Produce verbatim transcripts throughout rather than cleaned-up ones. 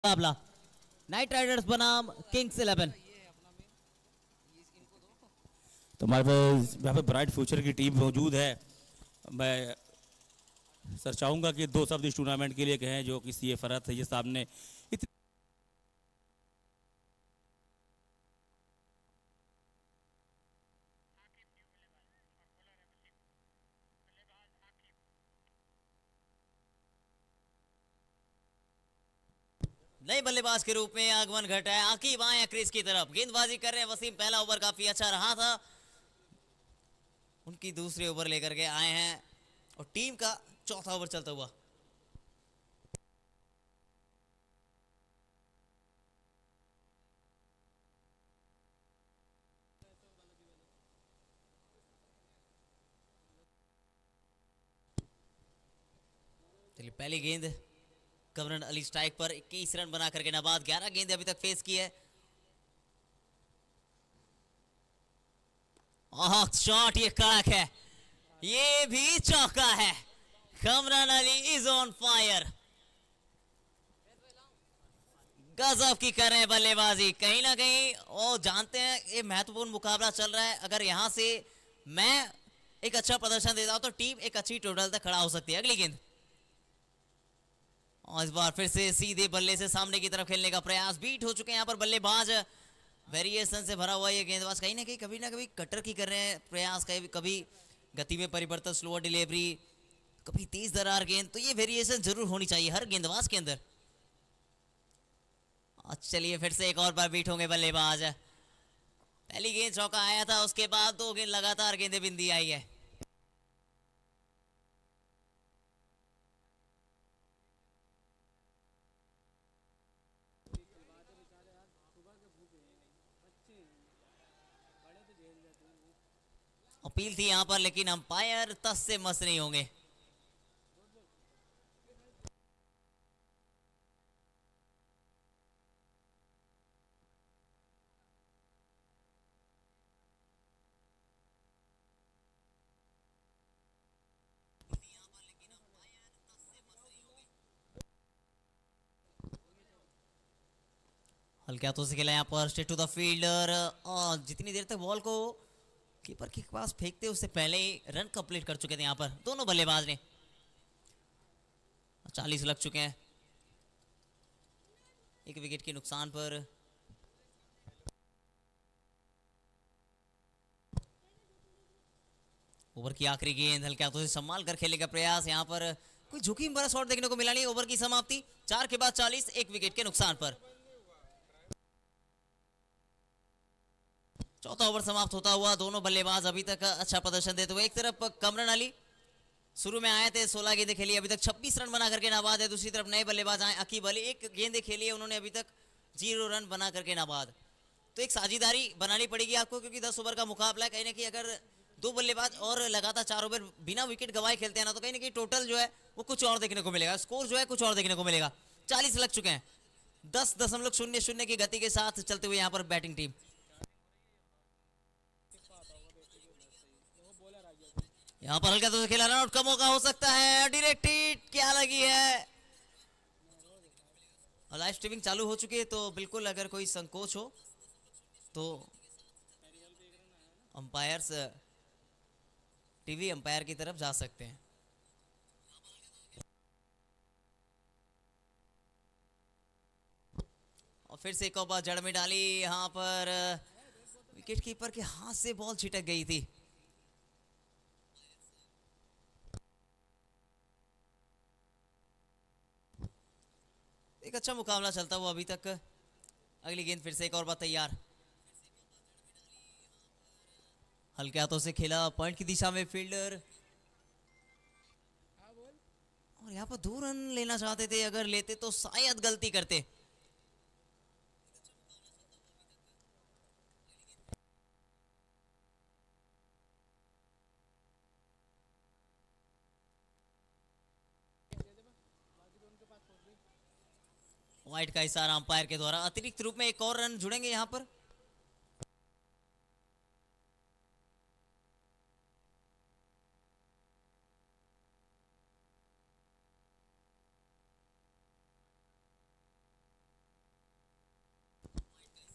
मुकाबला Knight Riders बनाम Kings Eleven. तो हमारे पास यहाँ पे ब्राइट फ्यूचर की टीम मौजूद है। मैं सर चाहूँगा कि दो शब्द इस टूर्नामेंट के लिए कहें जो कि सी ए फरहत है ये सामने इत... नए बल्लेबाज के रूप में आगमन घटा है आकिब आए क्रीज की तरफ, गेंदबाजी कर रहे हैं वसीम। पहला ओवर काफी अच्छा रहा था, उनकी दूसरे ओवर लेकर के आए हैं और टीम का चौथा ओवर चलता हुआ। चलिए पहली गेंद कमरन अली स्ट्राइक पर इक्कीस रन बना करके नाबाद। ग्यारह गेंदें अभी तक फेस की है। शॉट ये कड़क है, ये भी चौका है। Kamran Ali is on fire, गजब की कर रहे हैं बल्लेबाजी। कहीं ना कहीं वो जानते हैं ये महत्वपूर्ण मुकाबला चल रहा है, अगर यहां से मैं एक अच्छा प्रदर्शन देता हूं तो टीम एक अच्छी टोटल तक खड़ा हो सकती है। अगली गेंद और इस बार फिर से सीधे बल्ले से सामने की तरफ खेलने का प्रयास। बीट हो चुके हैं यहाँ पर बल्लेबाज, वेरिएशन से भरा हुआ ये गेंदबाज कहीं ना कहीं कभी ना कभी कटर की कर रहे हैं प्रयास, कभी कभी गति में परिवर्तन, स्लोअर डिलीवरी, कभी तेज दरार गेंद। तो ये वेरिएशन जरूर होनी चाहिए हर गेंदबाज के अंदर। चलिए फिर से एक और बार बीट होंगे बल्लेबाज। पहली गेंद चौका आया था, उसके बाद दो गेंद लगातार गेंदे बिंदी आई है। अपील थी यहां पर, लेकिन अंपायर तस से मस नहीं होंगे। हल्के हाथों से खेला यहाँ पर, स्ट्रेट टू द फील्डर। और जितनी देर तक बॉल को कीपर के पास फेंकते उससे पहले ही रन कंप्लीट कर चुके थे यहाँ पर दोनों बल्लेबाज ने। चालीस लग चुके हैं, एक विकेट के नुकसान पर। ओवर की आखिरी गेंद हल्के हाथों से संभाल कर खेलने का प्रयास। यहाँ पर कोई जोखिम भरा शॉट देखने को मिला नहीं। ओवर की समाप्ति चार के बाद चालीस, एक विकेट के नुकसान पर। चौथा ओवर समाप्त होता हुआ, दोनों बल्लेबाज अभी तक अच्छा प्रदर्शन देते हुए। एक तरफ कमरन अली शुरू में आए थे, सोलह गेंदें खेली, अभी तक छब्बीस रन बना करके नाबाद है। दूसरी तरफ नए बल्लेबाज आए अकीब अली, एक गेंदें खेली है उन्होंने, अभी तक जीरो रन बना करके नाबाद। तो एक साझेदारी बनानी पड़ेगी आपको, क्योंकि दस ओवर का मुकाबला है। कहीं ना कहीं अगर दो बल्लेबाज और लगातार चार ओवर बिना विकेट गवाए खेलते हैं ना, तो कहीं ना कहीं टोटल जो है वो कुछ और देखने को मिलेगा, स्कोर जो है कुछ और देखने को मिलेगा। चालीस लग चुके हैं, दस दशमलव शून्य शून्य की गति के साथ चलते हुए यहाँ पर बैटिंग टीम। यहाँ पर हल्का तो खेला, रन आउट का मौका हो सकता है। डायरेक्ट हिट क्या लगी है। लाइव स्ट्रीमिंग चालू हो चुकी है, तो बिल्कुल अगर कोई संकोच हो तो अंपायर्स टीवी अंपायर की तरफ जा सकते हैं। और फिर से एक और बार जड़ में डाली, यहाँ पर विकेट कीपर के हाथ से बॉल छिटक गई थी। एक अच्छा मुकाबला चलता हुआ अभी तक। अगली गेंद फिर से एक और बार तैयार, हल्के हाथों से खेला, पॉइंट की दिशा में फील्डर। और यहाँ पर दो रन लेना चाहते थे, अगर लेते तो शायद गलती करते। वाइड का इशारा अंपायर के द्वारा, अतिरिक्त रूप में एक और रन जुड़ेंगे यहाँ पर।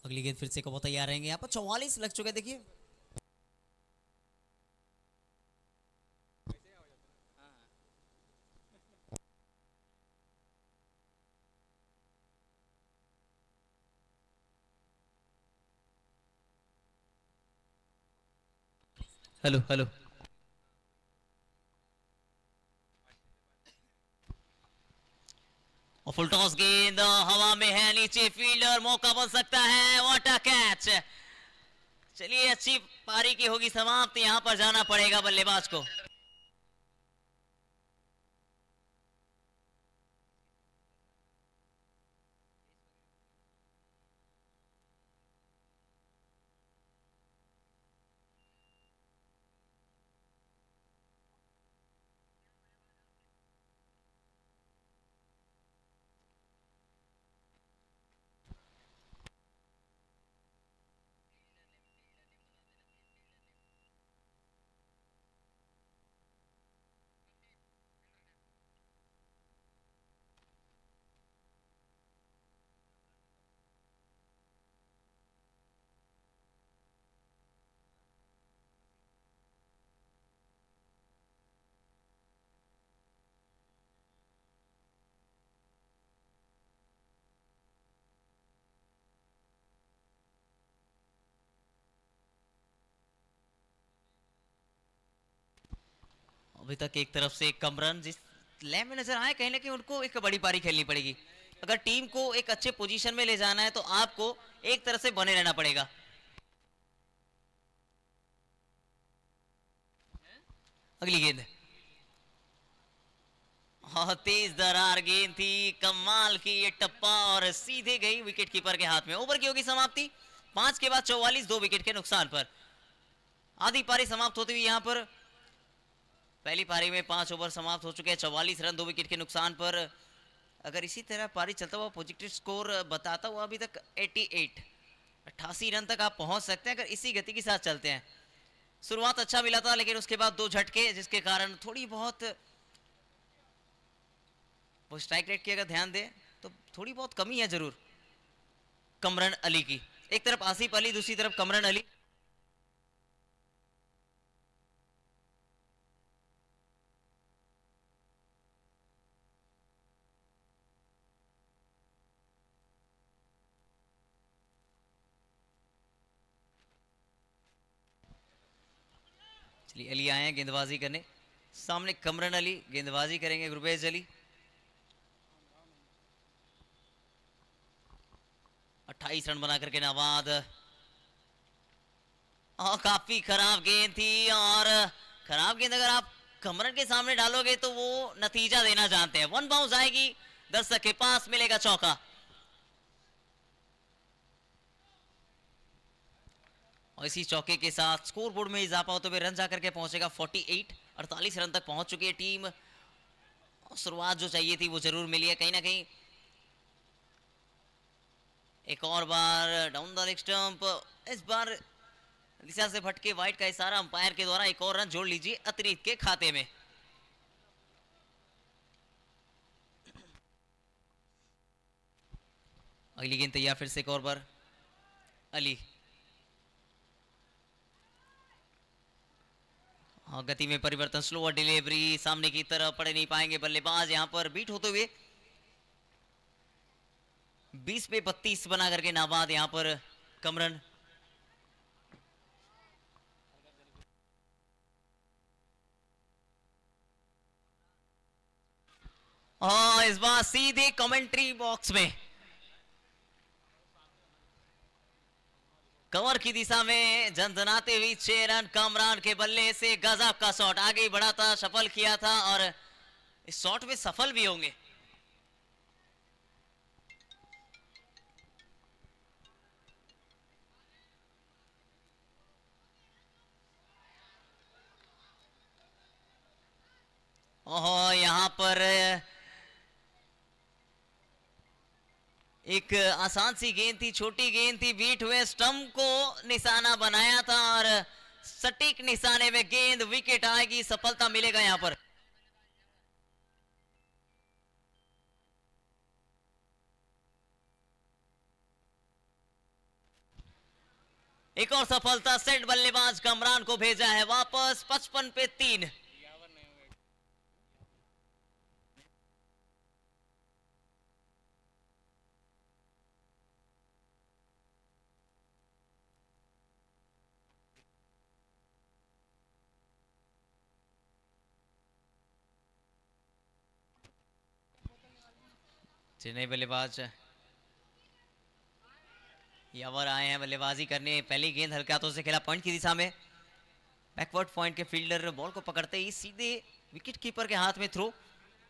अगली गेंद फिर से कबो तैयार रहेंगे। यहाँ पर चौवालीस लग चुके, देखिए हेलो हेलो और फुल टॉस गेंद हवा में है, नीचे फील्डर, मौका बन सकता है, व्हाट अ कैच। चलिए अच्छी पारी की होगी समाप्त, यहां पर जाना पड़ेगा बल्लेबाज को। अभी तक एक तरफ से कम रन जिस लैम में नजर आए, कहीं ना कहीं उनको एक बड़ी पारी खेलनी पड़ेगी। अगर टीम को एक अच्छे पोजीशन में ले जाना है तो आपको एक तरफ से बने रहना पड़ेगा। अगली गेंद, हाँ तेज दरार गेंद थी, कमाल की ये टप्पा और सीधे गई विकेट कीपर के हाथ में। ओवर की होगी समाप्ति, पांच के बाद चौवालीस, दो विकेट के नुकसान पर आधी पारी समाप्त होती हुई। यहां पर पहली पारी में पांच ओवर समाप्त हो चुके हैं, चौवालीस रन, दो विकेट के नुकसान पर। अगर इसी तरह पारी चलता हुआ पॉजिटिव स्कोर बताता हुआ अभी तक अठासी अट्ठासी रन तक आप पहुंच सकते हैं अगर इसी गति के साथ चलते हैं। शुरुआत अच्छा मिला था लेकिन उसके बाद दो झटके जिसके कारण थोड़ी बहुत वो स्ट्राइक रेट की अगर ध्यान दे तो थोड़ी बहुत कमी है जरूर कमरन अली की। एक तरफ आसिफ अली, दूसरी तरफ कमरन अली। चलिए अली आए हैं गेंदबाजी करने, सामने कमरन अली गेंदबाजी करेंगे गुरबेज अली। अट्ठाईस रन बना करके नवाद, और काफी खराब गेंद थी, और खराब गेंद अगर आप कमरन के सामने डालोगे तो वो नतीजा देना जानते हैं। वन बाउंस आएगी, दर्शक के पास मिलेगा चौका। और इसी चौके के साथ स्कोर बोर्ड में इजाफा होते हुए रन जाकर के पहुंचेगा अड़तालीस, अड़तालीस रन तक पहुंच चुकी है टीम। शुरुआत जो चाहिए थी वो जरूर मिली है कहीं ना कहीं। एक और बार डाउन द लेग स्टंप, इस बार दिशा से भटके वाइट का इशारा अंपायर के द्वारा, एक और रन जोड़ लीजिए अतिरिक्त के खाते में। अगली गेंद तैयार फिर से एक और बार अली, हाँ गति में परिवर्तन, स्लोअर डिलीवरी, सामने की तरफ पड़े नहीं पाएंगे बल्लेबाज। यहां पर बीट होते हुए बीस पे बत्तीस बना करके नाबाद यहां पर कमरन। हाँ इस बार सीधे कमेंट्री बॉक्स में कवर की दिशा में झंझनाते हुई छह रन कमरान के बल्ले से गजब का शॉट, आगे बढ़ा था, सफल किया था और इस शॉट में सफल भी होंगे। ओहो यहां पर एक आसान सी गेंद थी, छोटी गेंद थी, बीट हुए स्टंप को निशाना बनाया था और सटीक निशाने में गेंद, विकेट आएगी, सफलता मिलेगा यहां पर। एक और सफलता, सेट बल्लेबाज कमरान को भेजा है वापस। पचपन पे तीन। चेन्नई बल्लेबाज यावर आए हैं बल्लेबाजी करने। पहली गेंद हल्के हाथों से खेला पॉइंट की दिशा में। बैकवर्ड पॉइंट के फील्डर बॉल को पकड़ते ही सीधे विकेट कीपर के हाथ में थ्रो।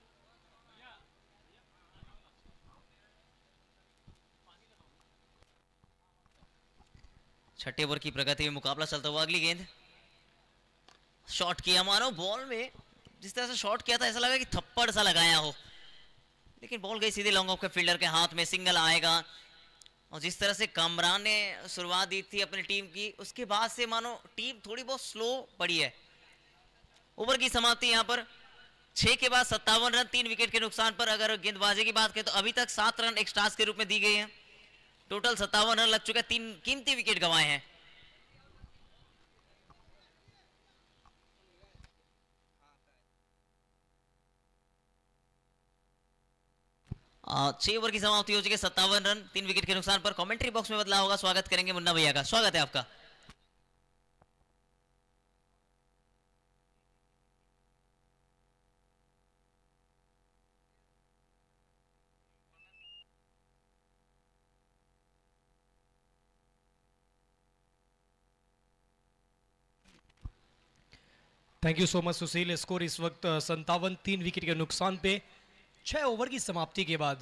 छठे ओवर की प्रगति में मुकाबला चलता हुआ। अगली गेंद शॉट किया, मानो बॉल में जिस तरह से शॉट किया था ऐसा लगा कि थप्पड़ सा लगाया हो, लेकिन बॉल गई सीधे लॉन्ग ऑफ के फील्डर के हाथ में। सिंगल आएगा। और जिस तरह से कमरान ने शुरुआत दी थी अपनी टीम की, उसके बाद से मानो टीम थोड़ी बहुत स्लो पड़ी है। ओवर की समाप्ति यहाँ पर छह के बाद सत्तावन रन, तीन विकेट के नुकसान पर। अगर गेंदबाजी की बात करें तो अभी तक सात रन एक्स्ट्रास के रूप में दी गई है। टोटल सत्तावन रन लग चुके हैं, तीन कीमती विकेट गंवाए हैं। छह ओवर की समाप्ति हो चुकी है, सत्तावन रन, तीन विकेट के नुकसान पर। कमेंट्री बॉक्स में बदला होगा, स्वागत करेंगे मुन्ना भैया का। स्वागत है आपका। Thank you so much Sushil. Score इस वक्त संतावन, तीन विकेट के नुकसान पे छह ओवर की समाप्ति के बाद।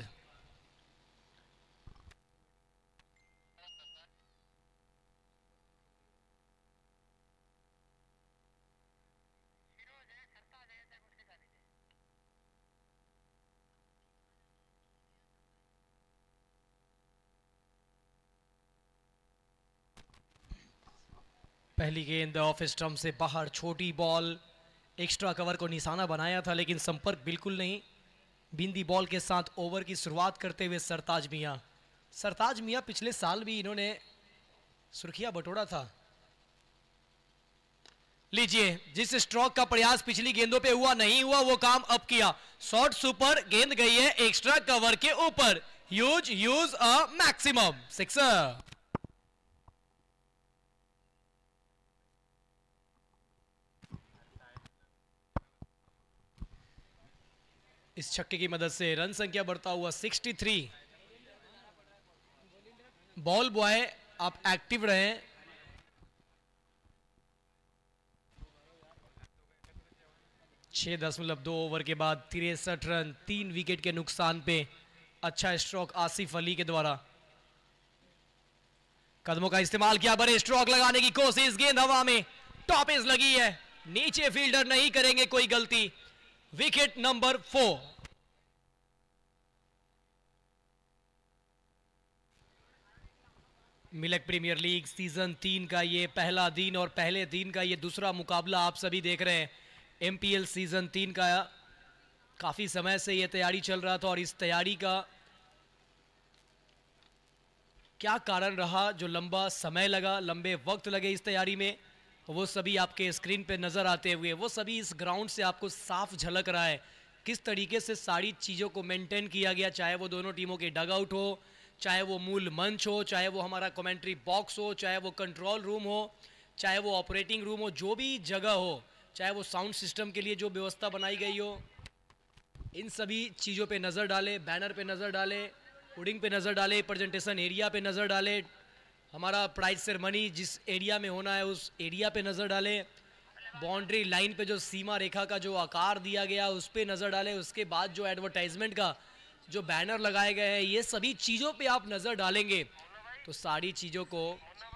पहली गेंद ऑफ स्टंप से बाहर, छोटी बॉल, एक्स्ट्रा कवर को निशाना बनाया था लेकिन संपर्क बिल्कुल नहीं। बिंदी बॉल के साथ ओवर की शुरुआत करते हुए सरताज मियां। सरताज मियां पिछले साल भी इन्होंने सुर्खियां बटोरा था। लीजिए, जिस स्ट्रोक का प्रयास पिछली गेंदों पे हुआ नहीं हुआ, वो काम अब किया। शॉर्ट सुपर, गेंद गई है एक्स्ट्रा कवर के ऊपर। Huge huge a maximum sixer. इस छक्के की मदद से रन संख्या बढ़ता हुआ तिरसठ। बॉल बॉय आप एक्टिव रहें। छह दशमलव दो ओवर के बाद तिरसठ रन, तीन विकेट के नुकसान पे। अच्छा स्ट्रोक आसिफ अली के द्वारा। कदमों का इस्तेमाल किया, बड़े स्ट्रोक लगाने की कोशिश। गेंद हवा में, टॉप एज लगी है, नीचे फील्डर नहीं करेंगे कोई गलती। Wicket number four. Milak premier league season तीन का ये पहला दिन और पहले दिन का ये दूसरा मुकाबला आप सभी देख रहे हैं। एमपीएल सीजन तीन का काफी समय से ये तैयारी चल रहा था और इस तैयारी का क्या कारण रहा, जो लंबा समय लगा, लंबे वक्त लगे इस तैयारी में, वो सभी आपके स्क्रीन पे नजर आते हुए, वो सभी इस ग्राउंड से आपको साफ झलक रहा है। किस तरीके से सारी चीज़ों को मेंटेन किया गया, चाहे वो दोनों टीमों के डग आउट हो, चाहे वो मूल मंच हो, चाहे वो हमारा कमेंट्री बॉक्स हो, चाहे वो कंट्रोल रूम हो, चाहे वो ऑपरेटिंग रूम हो, जो भी जगह हो, चाहे वो साउंड सिस्टम के लिए जो व्यवस्था बनाई गई हो, इन सभी चीज़ों पे नज़र डाले। बैनर पे नज़र डाले, होर्डिंग पे नज़र डाले, प्रेजेंटेशन एरिया पे नज़र डाले, हमारा प्राइज सेरेमनी जिस एरिया में होना है उस एरिया पे नज़र डाले, बाउंड्री लाइन पे जो सीमा रेखा का जो आकार दिया गया उस पे नज़र डाले, उसके बाद जो एडवर्टाइजमेंट का जो बैनर लगाए गए हैं, ये सभी चीज़ों पे आप नज़र डालेंगे तो सारी चीज़ों को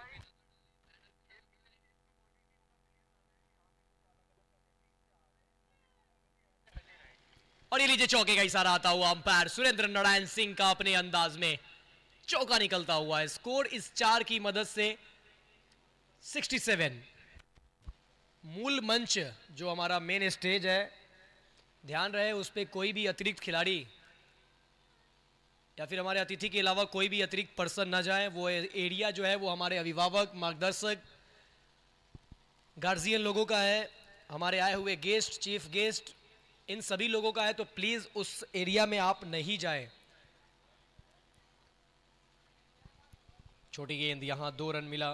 और ये लीजिए चौके का इशारा आता हुआ अंपायर सुरेंद्र नारायण सिंह का अपने अंदाज में चौका निकलता हुआ है। स्कोर इस चार की मदद से सड़सठ। मूल मंच जो हमारा मेन स्टेज है, ध्यान रहे उस पे कोई भी अतिरिक्त खिलाड़ी या फिर हमारे अतिथि के अलावा कोई भी अतिरिक्त पर्सन ना जाए। वो एरिया जो है वो हमारे अभिभावक, मार्गदर्शक, गार्जियन लोगों का है, हमारे आए हुए गेस्ट, चीफ गेस्ट, इन सभी लोगों का है। तो प्लीज उस एरिया में आप नहीं जाएं। छोटी गेंद, यहां दो रन मिला।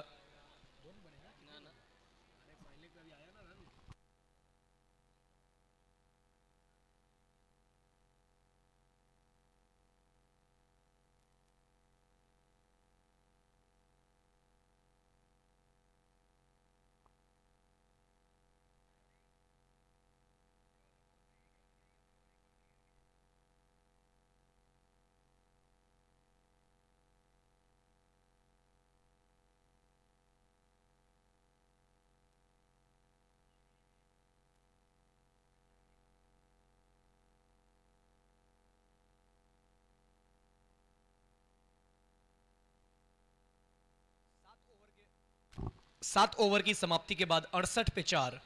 सात ओवर की समाप्ति के बाद अड़सठ पे चार।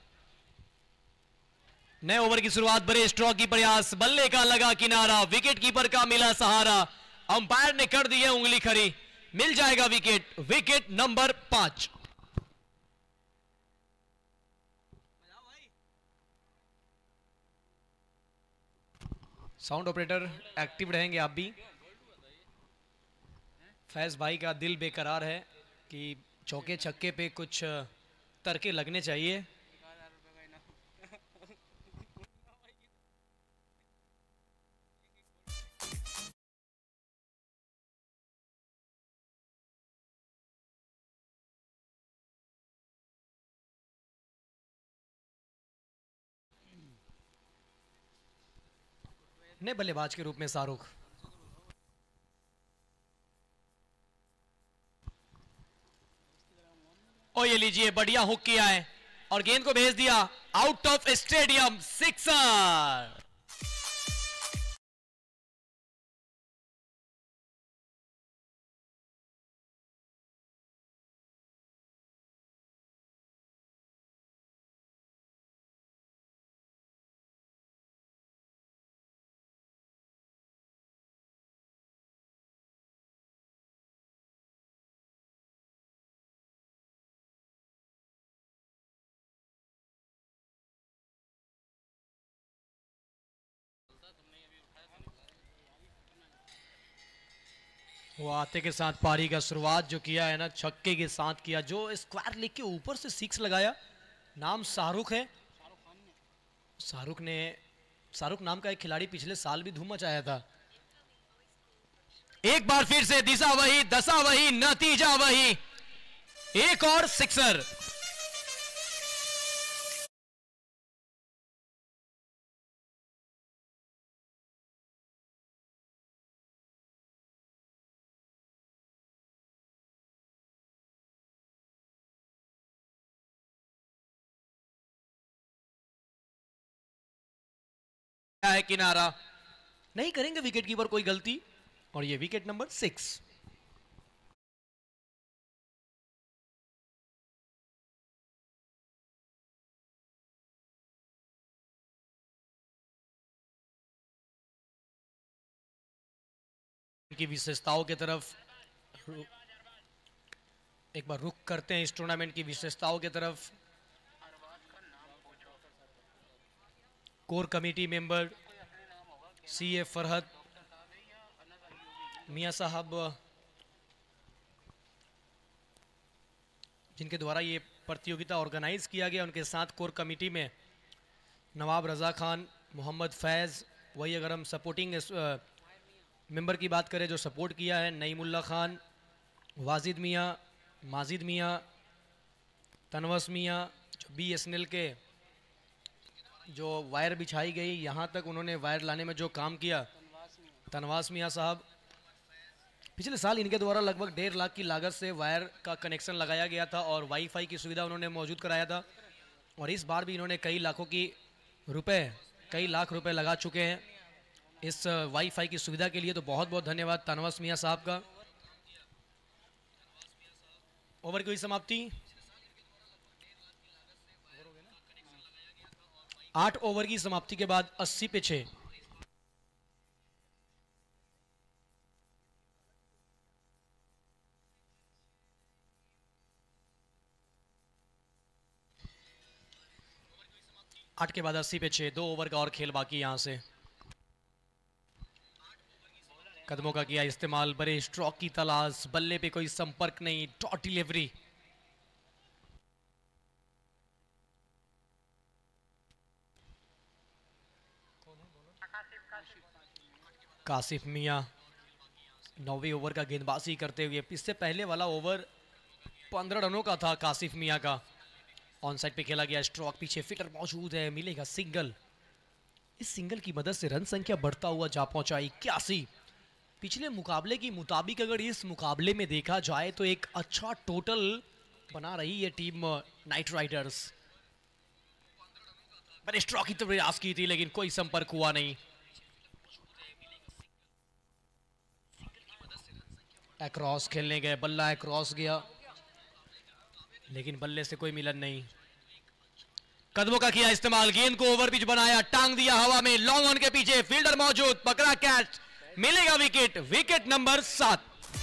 नए ओवर की शुरुआत, बड़े स्ट्रोक की प्रयास, बल्ले का लगा किनारा, विकेट कीपर का मिला सहारा, अंपायर ने कर दी है उंगली खड़ी, मिल जाएगा विकेट। विकेट नंबर पांच। साउंड ऑपरेटर एक्टिव रहेंगे आप भी। फैज भाई का दिल बेकरार है कि चौके छक्के पे कुछ तरके लगने चाहिए। नए बल्लेबाज के रूप में शाहरुख। और ये लीजिए, बढ़िया हुक किया है और गेंद को भेज दिया आउट ऑफ स्टेडियम, सिक्सर। वो आते के साथ पारी का शुरुआत जो किया है ना, छक्के के साथ किया, जो स्क्वायर लेग के ऊपर से सिक्स लगाया। नाम शाहरुख है। शाहरुख ने शाहरुख नाम का एक खिलाड़ी पिछले साल भी धूम मचाया था। एक बार फिर से दिशा वही, दशा वही, नतीजा वही, एक और सिक्सर। है किनारा, नहीं करेंगे विकेट कीपर कोई गलती, और ये विकेट नंबर सिक्स। की विशेषताओं की तरफ एक बार रुख करते हैं, इस टूर्नामेंट की विशेषताओं की तरफ। Core committee member C A Farhat Miyan साहब, जिनके द्वारा ये प्रतियोगिता ऑर्गेनाइज किया गया, उनके साथ कोर कमेटी में नवाब रजा खान, मोहम्मद फैज़, वही अगर हम सपोर्टिंग मेंबर की बात करें जो सपोर्ट किया है, नईमुल्ला खान, वाजिद मियाँ, माजिद मियाँ, तनवस मियाँ, जो बी एस एन एल के जो वायर बिछाई गई, यहाँ तक उन्होंने वायर लाने में जो काम किया, तनवास मियाँ साहब। पिछले साल इनके द्वारा लगभग डेढ़ लाख की लागत से वायर का कनेक्शन लगाया गया था और वाईफाई की सुविधा उन्होंने मौजूद कराया था, और इस बार भी इन्होंने कई लाखों की रुपए कई लाख रुपए लगा चुके हैं इस वाईफाई की सुविधा के लिए। तो बहुत बहुत धन्यवाद तनवस मियाँ साहब का। ओवर की हुई समाप्ति, आठ ओवर की समाप्ति के बाद अस्सी पे छः। आठ के बाद अस्सी पे छह, दो ओवर का और खेल बाकी यहां से। कदमों का किया इस्तेमाल, बड़े स्ट्रोक की तलाश, बल्ले पे कोई संपर्क नहीं, डॉट डिलीवरी। कासिफ मियां नौवीं ओवर का गेंदबाजी करते हुए, इससे पहले वाला ओवर पंद्रह रनों का था कासिफ मियां का। ऑन साइड पे खेला गया स्ट्रोक, पीछे फिटर मौजूद है, मिलेगा सिंगल। इस सिंगल की मदद से रन संख्या बढ़ता हुआ जा पहुंचा इक्यासी। पिछले मुकाबले की मुताबिक अगर इस मुकाबले में देखा जाए तो एक अच्छा टोटल बना रही है टीम नाइट राइडर्स। बड़े स्ट्रोक की तो प्रयास की थी लेकिन कोई संपर्क हुआ नहीं। अक्रॉस खेलने गए, बल्ला अक्रॉस गया लेकिन बल्ले से कोई मिलन नहीं। कदमों का किया इस्तेमाल, गेंद को ओवर पिच बनाया, टांग दिया हवा में, लॉन्ग ऑन के पीछे फील्डर मौजूद, पकड़ा कैच, मिलेगा विकेट। विकेट नंबर सात।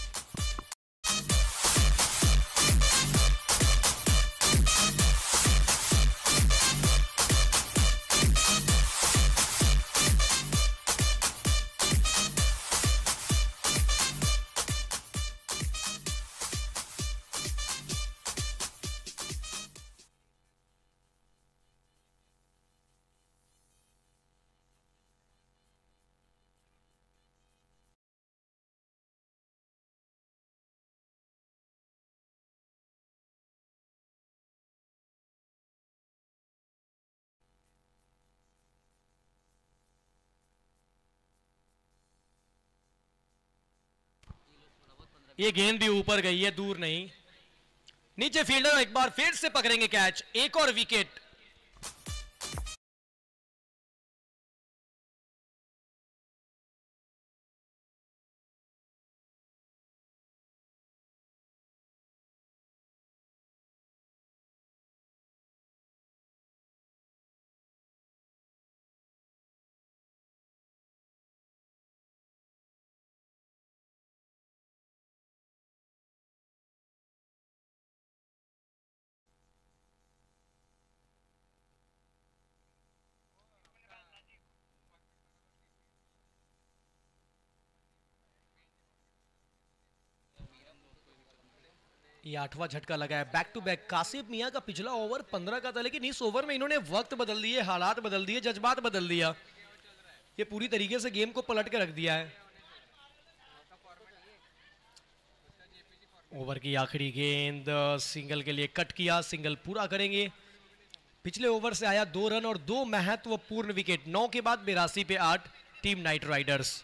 ये गेंद भी ऊपर गई है, दूर नहीं। नीचे फील्डर एक बार फिर से पकड़ेंगे कैच, एक और विकेट। ये आठवां झटका लगा है back to back. Kashif Miyan का पिछला ओवर पंद्रह का था लेकिन इस ओवर में इन्होंने वक्त बदल दिए, हालात बदल दिए, जज्बात बदल दिया। ये पूरी तरीके से गेम को पलट के रख दिया है। ओवर की आखिरी गेंद, सिंगल के लिए कट किया, सिंगल पूरा करेंगे। पिछले ओवर से आया दो रन और दो महत्वपूर्ण विकेट। नौ के बाद बिरासी पे आठ, टीम नाइट राइडर्स।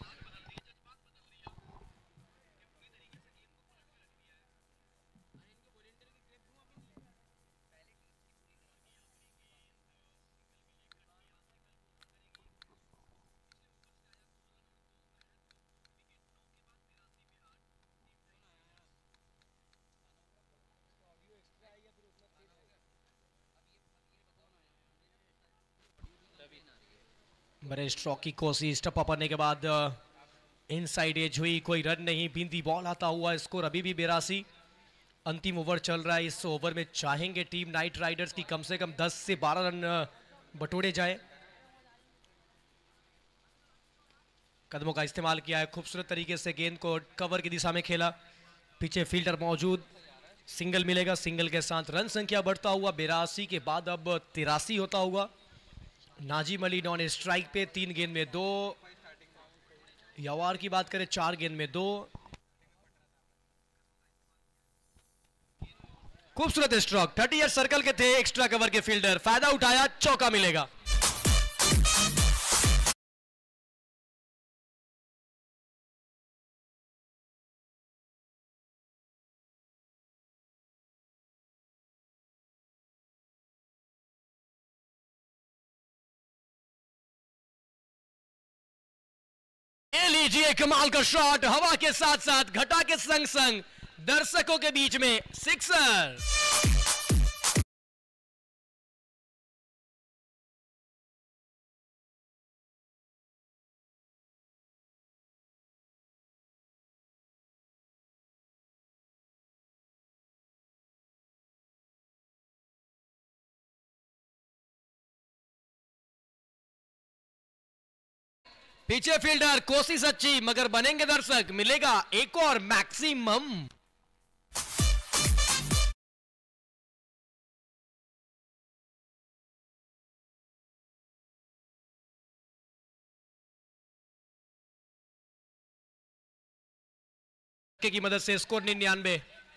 बड़े स्ट्रोक की कोशिश, टप्पा पड़ने के बाद इनसाइड एज हुई, कोई रन नहीं, बिंदी बॉल आता हुआ, स्कोर अभी भी बिरासी। अंतिम ओवर चल रहा है। इस ओवर में चाहेंगे टीम नाइट राइडर्स की कम से कम दस से बारह रन बटोरे जाए। कदमों का इस्तेमाल किया है, खूबसूरत तरीके से गेंद को कवर की दिशा में खेला, पीछे फील्डर मौजूद, सिंगल मिलेगा। सिंगल के साथ रन संख्या बढ़ता हुआ बिरासी के बाद अब तिरासी होता हुआ। नाजिम अली नॉन स्ट्राइक पे, तीन गेंद में दो। यवार की बात करें, चार गेंद में दो। खूबसूरत स्ट्रोक, थर्टी ईयर सर्कल के थे एक्स्ट्रा कवर के फील्डर, फायदा उठाया, चौका मिलेगा। ये लीजिए कमाल का शॉट, हवा के साथ साथ घटा के संग संग दर्शकों के बीच में सिक्सर। पीछे फील्डर, कोशिश अच्छी मगर बनेंगे दर्शक, मिलेगा एक और मैक्सिमम। की मदद से स्कोर निन्यानवे।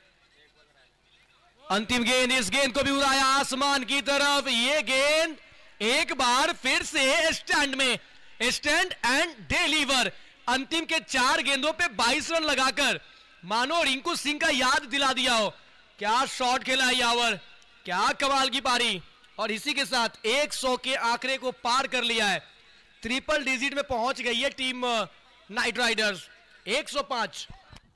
अंतिम गेंद, इस गेंद को भी उड़ाया आसमान की तरफ। ये गेंद एक बार फिर से स्टैंड में, स्टैंड एंड डिलीवर। अंतिम के चार गेंदों पे बाईस रन लगाकर मानो रिंकू सिंह का याद दिला दिया हो। क्या शॉट खेला यावर, क्या कमाल की पारी। और इसी के साथ सौ के आंकड़े को पार कर लिया है, ट्रिपल डिजिट में पहुंच गई है टीम नाइट राइडर्स। एक सौ पाँच।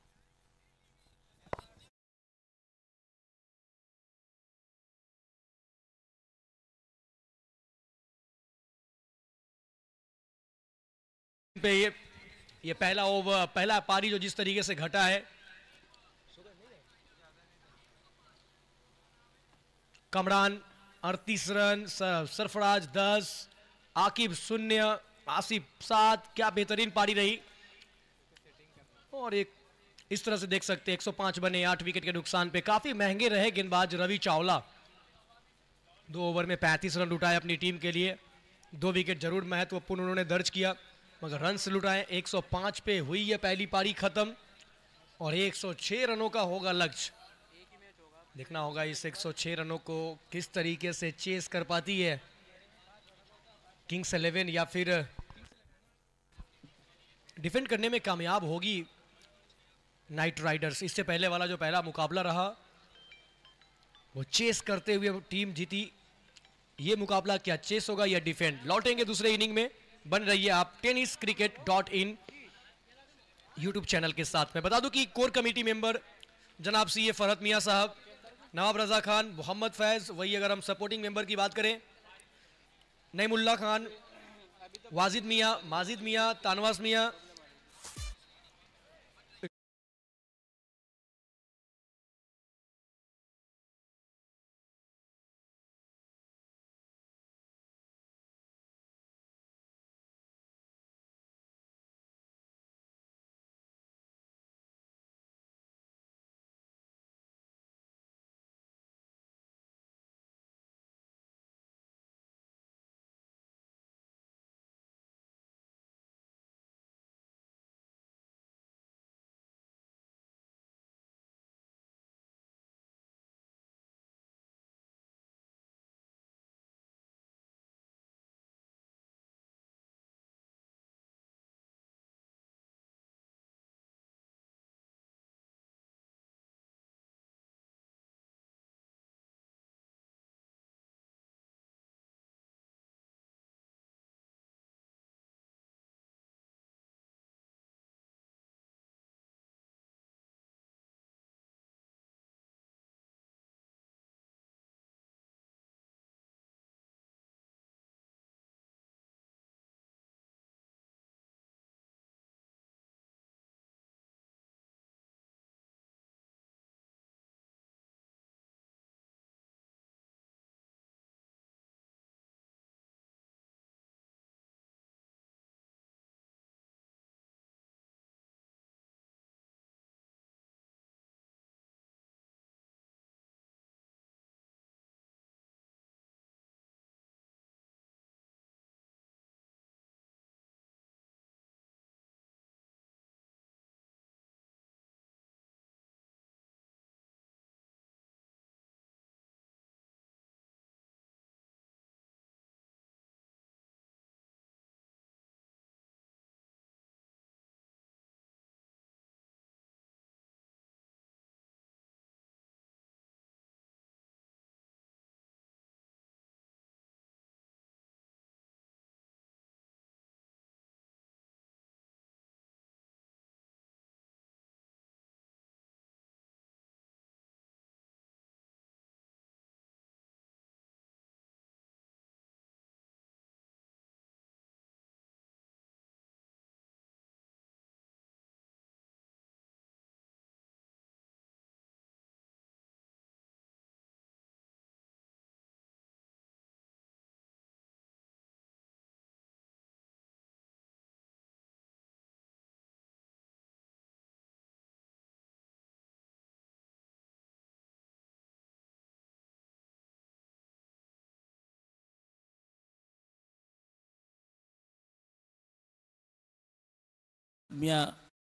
पे ये ये पहला ओवर, पहला पारी जो जिस तरीके से घटा है, कमरान अड़तीस रन, सरफराज दस, आकिब शून्य, आसिफ सात। क्या बेहतरीन पारी रही। और एक इस तरह से देख सकते हैं एक सौ पाँच बने आठ विकेट के नुकसान पे। काफी महंगे रहे गेंदबाज रवि चावला, दो ओवर में पैंतीस रन लुटाए अपनी टीम के लिए। दो विकेट जरूर महत्वपूर्ण उन्होंने दर्ज किया मगर रन से लुटाए। एक सौ पाँच पे हुई है पहली पारी खत्म और एक सौ छह रनों का होगा लक्ष्य। देखना होगा इस एक सौ छह रनों को किस तरीके से चेस कर पाती है किंग्स इलेवन, या फिर डिफेंड करने में कामयाब होगी नाइट राइडर्स। इससे पहले वाला जो पहला मुकाबला रहा वो चेस करते हुए टीम जीती। ये मुकाबला क्या चेस होगा या डिफेंड? लौटेंगे दूसरे इनिंग में। बन रही है आप tennis cricket dot in YouTube channel के साथ। में बता दूं कि कोर कमेटी मेंबर जनाब सी ए फरहत मियां साहब, नवाब रजा खान, मोहम्मद फैज, वही अगर हम सपोर्टिंग मेंबर की बात करें नईमुल्ला खान, वाजिद मियां, माजिद मियां, तानवास मियां, मियाँ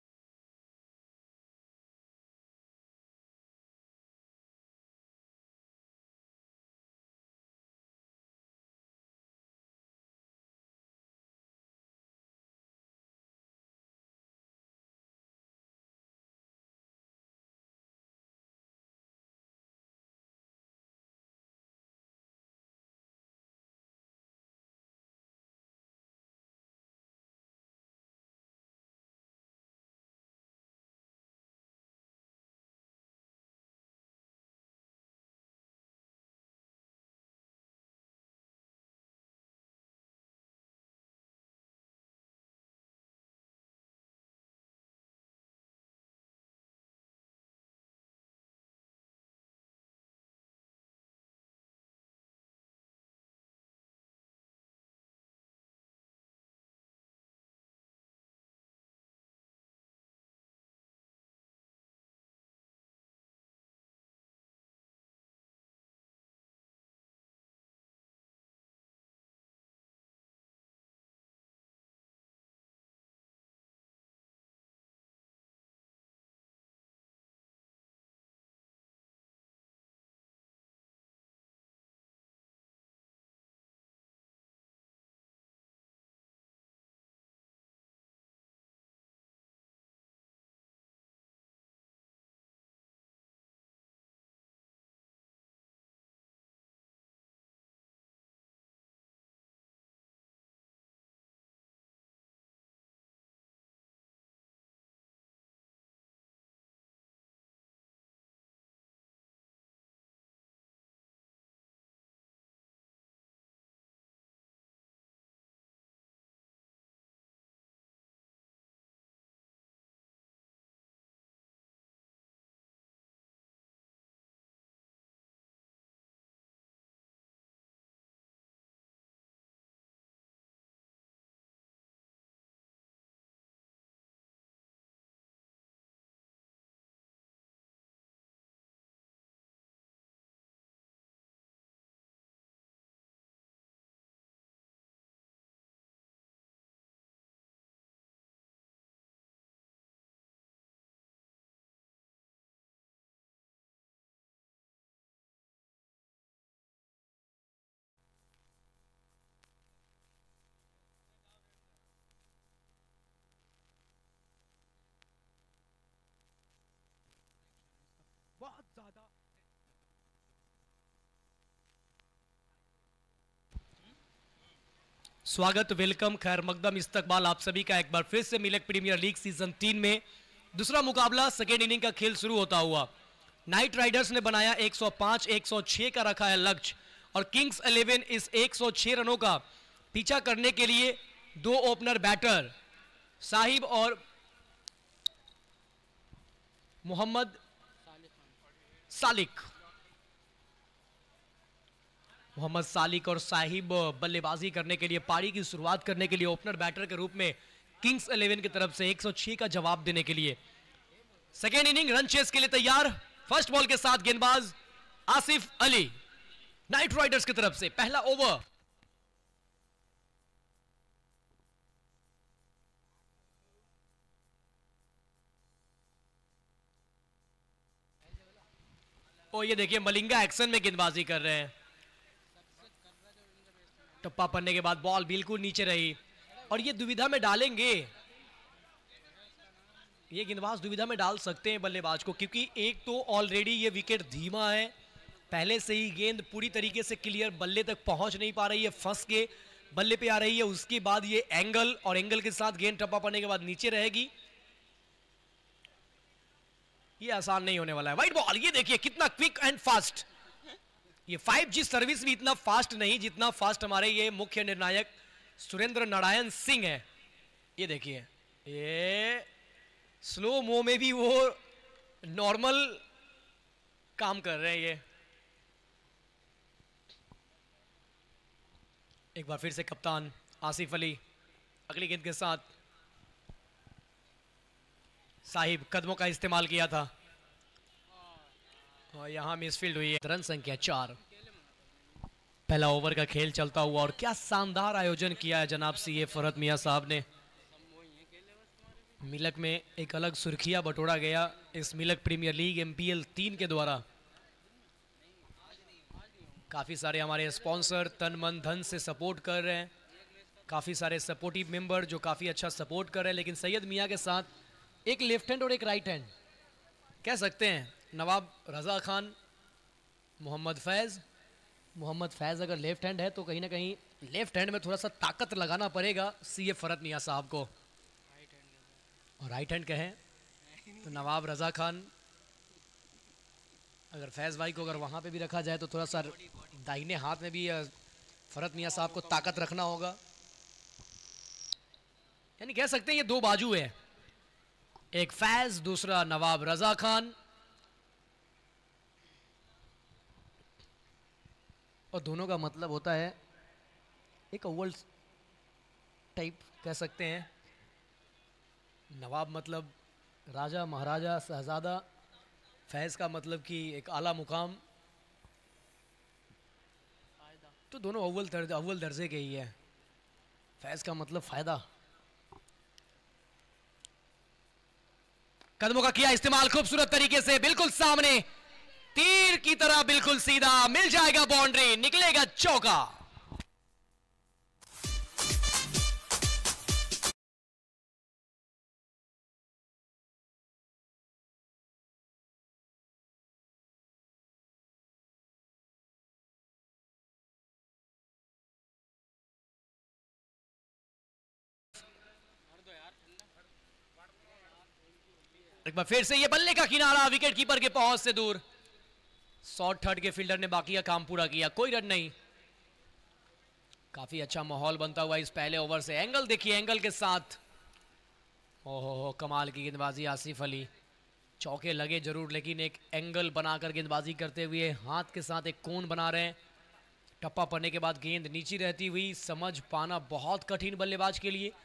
बहुत ज्यादा स्वागत, वेलकम, खैर मकदम, इस्तकबाल आप सभी का एक बार फिर से मिल्क प्रीमियर लीग सीजन तीन में दूसरा मुकाबला सेकेंड इनिंग का खेल शुरू होता हुआ। नाइट राइडर्स ने बनाया एक सौ पाँच एक सौ छह का रखा है लक्ष्य और किंग्स इलेवन इस एक सौ छह रनों का पीछा करने के लिए दो ओपनर बैटर साहिब और मोहम्मद सालिक मोहम्मद सालिक और साहिब बल्लेबाजी करने के लिए, पारी की शुरुआत करने के लिए ओपनर बैटर के रूप में किंग्स इलेवन की तरफ से एक सौ छह का जवाब देने के लिए। सेकेंड इनिंग रन चेस के लिए तैयार। फर्स्ट बॉल के साथ गेंदबाज आसिफ अली नाइट राइडर्स की तरफ से। पहला ओवर ओ ये देखिए मलिंगा एक्शन में गेंदबाजी कर रहे हैं। टप्पा पड़ने के बाद बॉल बिल्कुल नीचे रही और ये दुविधा में डालेंगे, ये गेंदबाज दुविधा में डाल सकते हैं बल्लेबाज को, क्योंकि एक तो ऑलरेडी ये विकेट धीमा है, पहले से ही गेंद पूरी तरीके से क्लियर बल्ले तक पहुंच नहीं पा रही है, फंस के बल्ले पे आ रही है। उसके बाद ये एंगल और एंगल के साथ गेंद टप्पा पड़ने के बाद नीचे रहेगी, ये आसान नहीं होने वाला है। वाइड बॉल, ये देखिए कितना क्विक एंड फास्ट, ये फाइव जी सर्विस भी इतना फास्ट नहीं जितना फास्ट हमारे ये मुख्य निर्णायक सुरेंद्र नारायण सिंह है। ये देखिए ये स्लो मो में भी वो नॉर्मल काम कर रहे हैं। ये एक बार फिर से कप्तान आसिफ अली अगली गेंद के साथ। साहिब कदमों का इस्तेमाल किया था और यहां मिसफील्ड हुई है। रन संख्या चार। पहला ओवर का खेल चलता हुआ और क्या शानदार आयोजन किया है जनाब सी ए फरहत मियां साहब ने। मिलक में एक अलग सुर्खिया बटोरा गया इस मिलक प्रीमियर लीग एमपीएल तीन के द्वारा। काफ़ी सारे हमारे स्पॉन्सर तन मन धन से सपोर्ट कर रहे हैं, काफ़ी सारे सपोर्टिव मेंबर जो काफ़ी अच्छा सपोर्ट कर रहे हैं, लेकिन सैयद मियां के साथ एक लेफ्ट हैंड और एक राइट हैंड कह सकते हैं। नवाब रज़ा खान, मोहम्मद फैज़। मोहम्मद फैज़ अगर लेफ्ट हैंड है तो कहीं ना कहीं लेफ्ट हैंड में थोड़ा सा ताकत लगाना पड़ेगा सी ए फरत मियां साहब को। और राइट हैंड कहें तो नवाब रज़ा खान। अगर फैज़ भाई को अगर वहाँ पे भी रखा जाए तो थोड़ा सा दाहिने हाथ में भी फरत मियां साहब को ताकत रखना होगा। यानी कह सकते हैं ये दो बाजू है, एक फैज़ दूसरा नवाब रज़ा खान। और दोनों का मतलब होता है एक ओवल टाइप कह सकते हैं। नवाब मतलब राजा महाराजा शहजादा, फैज़ का मतलब कि एक आला मुकाम। तो दोनों अव्वल दर्जे अव्वल दर्जे के ही है। फैज़ का मतलब फ़ायदा। कदमों का किया इस्तेमाल खूबसूरत तरीके से, बिल्कुल सामने तीर की तरह, बिल्कुल सीधा, मिल जाएगा बाउंड्री, निकलेगा चौका। एक बार फिर से ये बल्ले का किनारा, विकेट कीपर के पहुंच से दूर। शॉर्ट थर्ड के फील्डर ने बाकी का काम पूरा किया, कोई रन नहीं। काफी अच्छा माहौल बनता हुआ इस पहले ओवर से। एंगल देखिए, एंगल के साथ ओहो हो कमाल की गेंदबाजी आसिफ अली। चौके लगे जरूर, लेकिन एक एंगल बनाकर गेंदबाजी करते हुए हाथ के साथ एक कोन बना रहे हैं। टप्पा पड़ने के बाद गेंद नीची रहती हुई समझ पाना बहुत कठिन बल्लेबाज के लिए।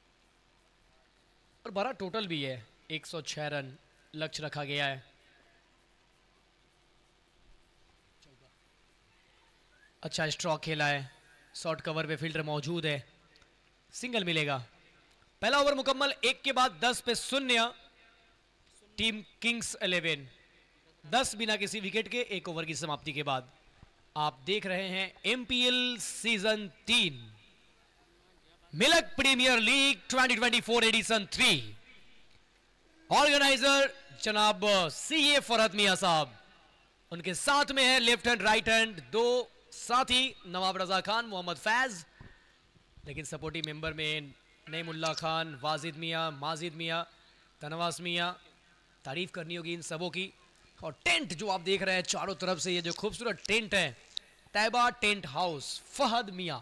और बड़ा टोटल भी है, एक सौ छह रन लक्ष्य रखा गया है। अच्छा स्ट्रोक खेला है, शॉर्ट कवर पे फील्डर मौजूद है, सिंगल मिलेगा। पहला ओवर मुकम्मल, एक के बाद दस पे शून्य टीम किंग्स इलेवन। दस बिना किसी विकेट के एक ओवर की समाप्ति के बाद। आप देख रहे हैं एमपीएल सीजन तीन Milak premier league twenty twenty four edition three. Organiser जनाब सी ए फरत मियां साहब, उनके साथ में है लेफ्ट हैंड राइट हैंड दो साथी, नवाब रजा खान, मोहम्मद फैज। लेकिन सपोर्टिव मेंबर में नईमुल्ला खान, वाजिद मियां, माजिद मियां, तनवास मियां। तारीफ करनी होगी इन सबों की। और टेंट जो आप देख रहे हैं चारों तरफ से, ये जो खूबसूरत टेंट है, Tayyaba tent house, Fahad Miyan.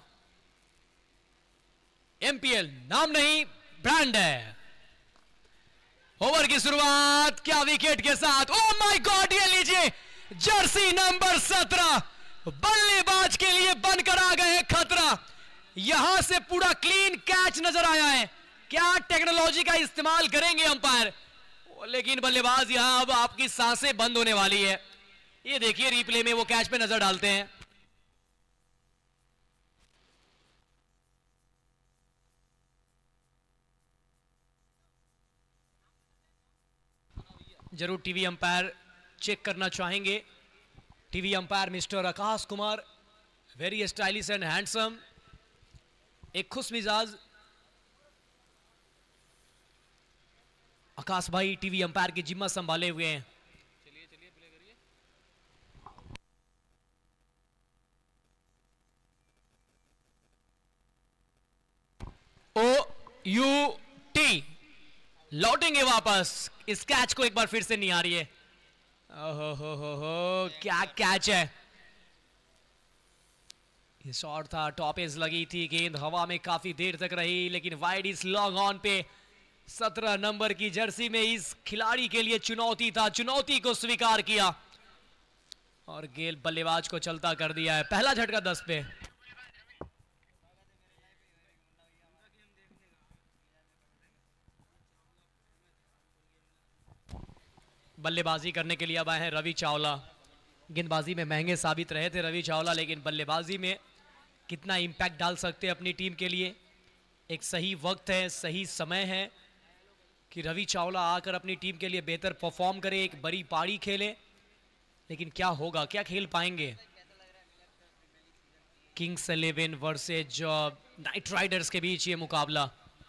MPL नाम नहीं ब्रांड है। ओवर की शुरुआत क्या विकेट के साथ, ओह माय गॉड, ये लीजिए जर्सी नंबर सत्रह बल्लेबाज के लिए बनकर आ गए हैं खतरा। यहां से पूरा क्लीन कैच नजर आया है। क्या टेक्नोलॉजी का इस्तेमाल करेंगे अंपायर, लेकिन बल्लेबाज यहां अब आपकी सांसें बंद होने वाली है। ये देखिए रिप्ले में वो कैच पे नजर डालते हैं। जरूर टीवी अंपायर चेक करना चाहेंगे। TV umpire mister Akash Kumar, very stylish and handsome, एक खुश मिजाज आकाश भाई टीवी अंपायर की जिम्मा संभाले हुए हैं। चलिए चलिए प्ले करिए। ओ यू टी लौटेंगे वापस। इस कैच को एक बार फिर से नहीं आ रही है। ओहो हो हो हो क्या कैच है। ये शॉट था, टॉप एज लगी थी, गेंद हवा में काफी देर तक रही, लेकिन वाइड इस लॉन्ग ऑन पे सत्रह नंबर की जर्सी में इस खिलाड़ी के लिए चुनौती था, चुनौती को स्वीकार किया और गेंद बल्लेबाज को चलता कर दिया है। पहला झटका दस पे। बल्लेबाजी करने के लिए अब आए हैं रवि चावला। गेंदबाजी में महंगे साबित रहे थे रवि चावला, लेकिन बल्लेबाजी में कितना इम्पैक्ट डाल सकते हैं अपनी टीम के लिए। एक सही वक्त है, सही समय है। कि रवि चावला आकर अपनी टीम के लिए बेहतर परफॉर्म करे, एक बड़ी पारी खेले, लेकिन क्या होगा, क्या खेल पाएंगे? Kings Eleven versus Knight Riders के बीच ये मुकाबला।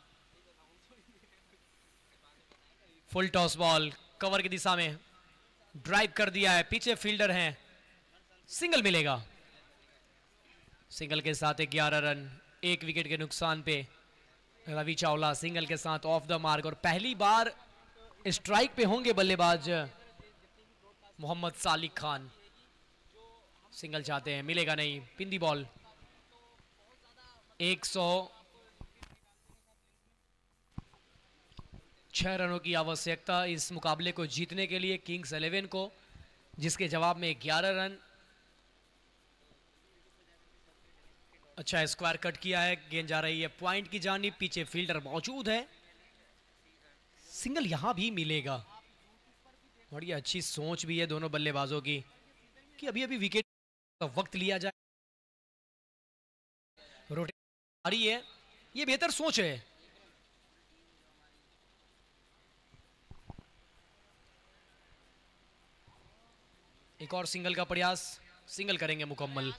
फुल टॉस बॉल कवर की दिशा में ड्राइव कर दिया है, पीछे फील्डर हैं, सिंगल मिलेगा। सिंगल के साथ ग्यारह रन, एक विकेट के नुकसान पे रवि चावला सिंगल के साथ ऑफ द मार्क। और पहली बार स्ट्राइक पे होंगे बल्लेबाज मोहम्मद सालिक खान। सिंगल चाहते हैं, मिलेगा नहीं, पिंदी बॉल। एक सौ छह रनों की आवश्यकता इस मुकाबले को जीतने के लिए किंग्स इलेवन को, जिसके जवाब में ग्यारह रन। अच्छा स्क्वायर कट किया है, गेंद जा रही है पॉइंट की जानिब, पीछे फील्डर मौजूद है, सिंगल यहां भी मिलेगा। बड़ी अच्छी सोच भी है दोनों बल्लेबाजों की कि अभी अभी विकेट का वक्त लिया जाए, रोटेशन आ रही है, ये बेहतर सोच है। एक और सिंगल का प्रयास, सिंगल करेंगे मुकम्मल।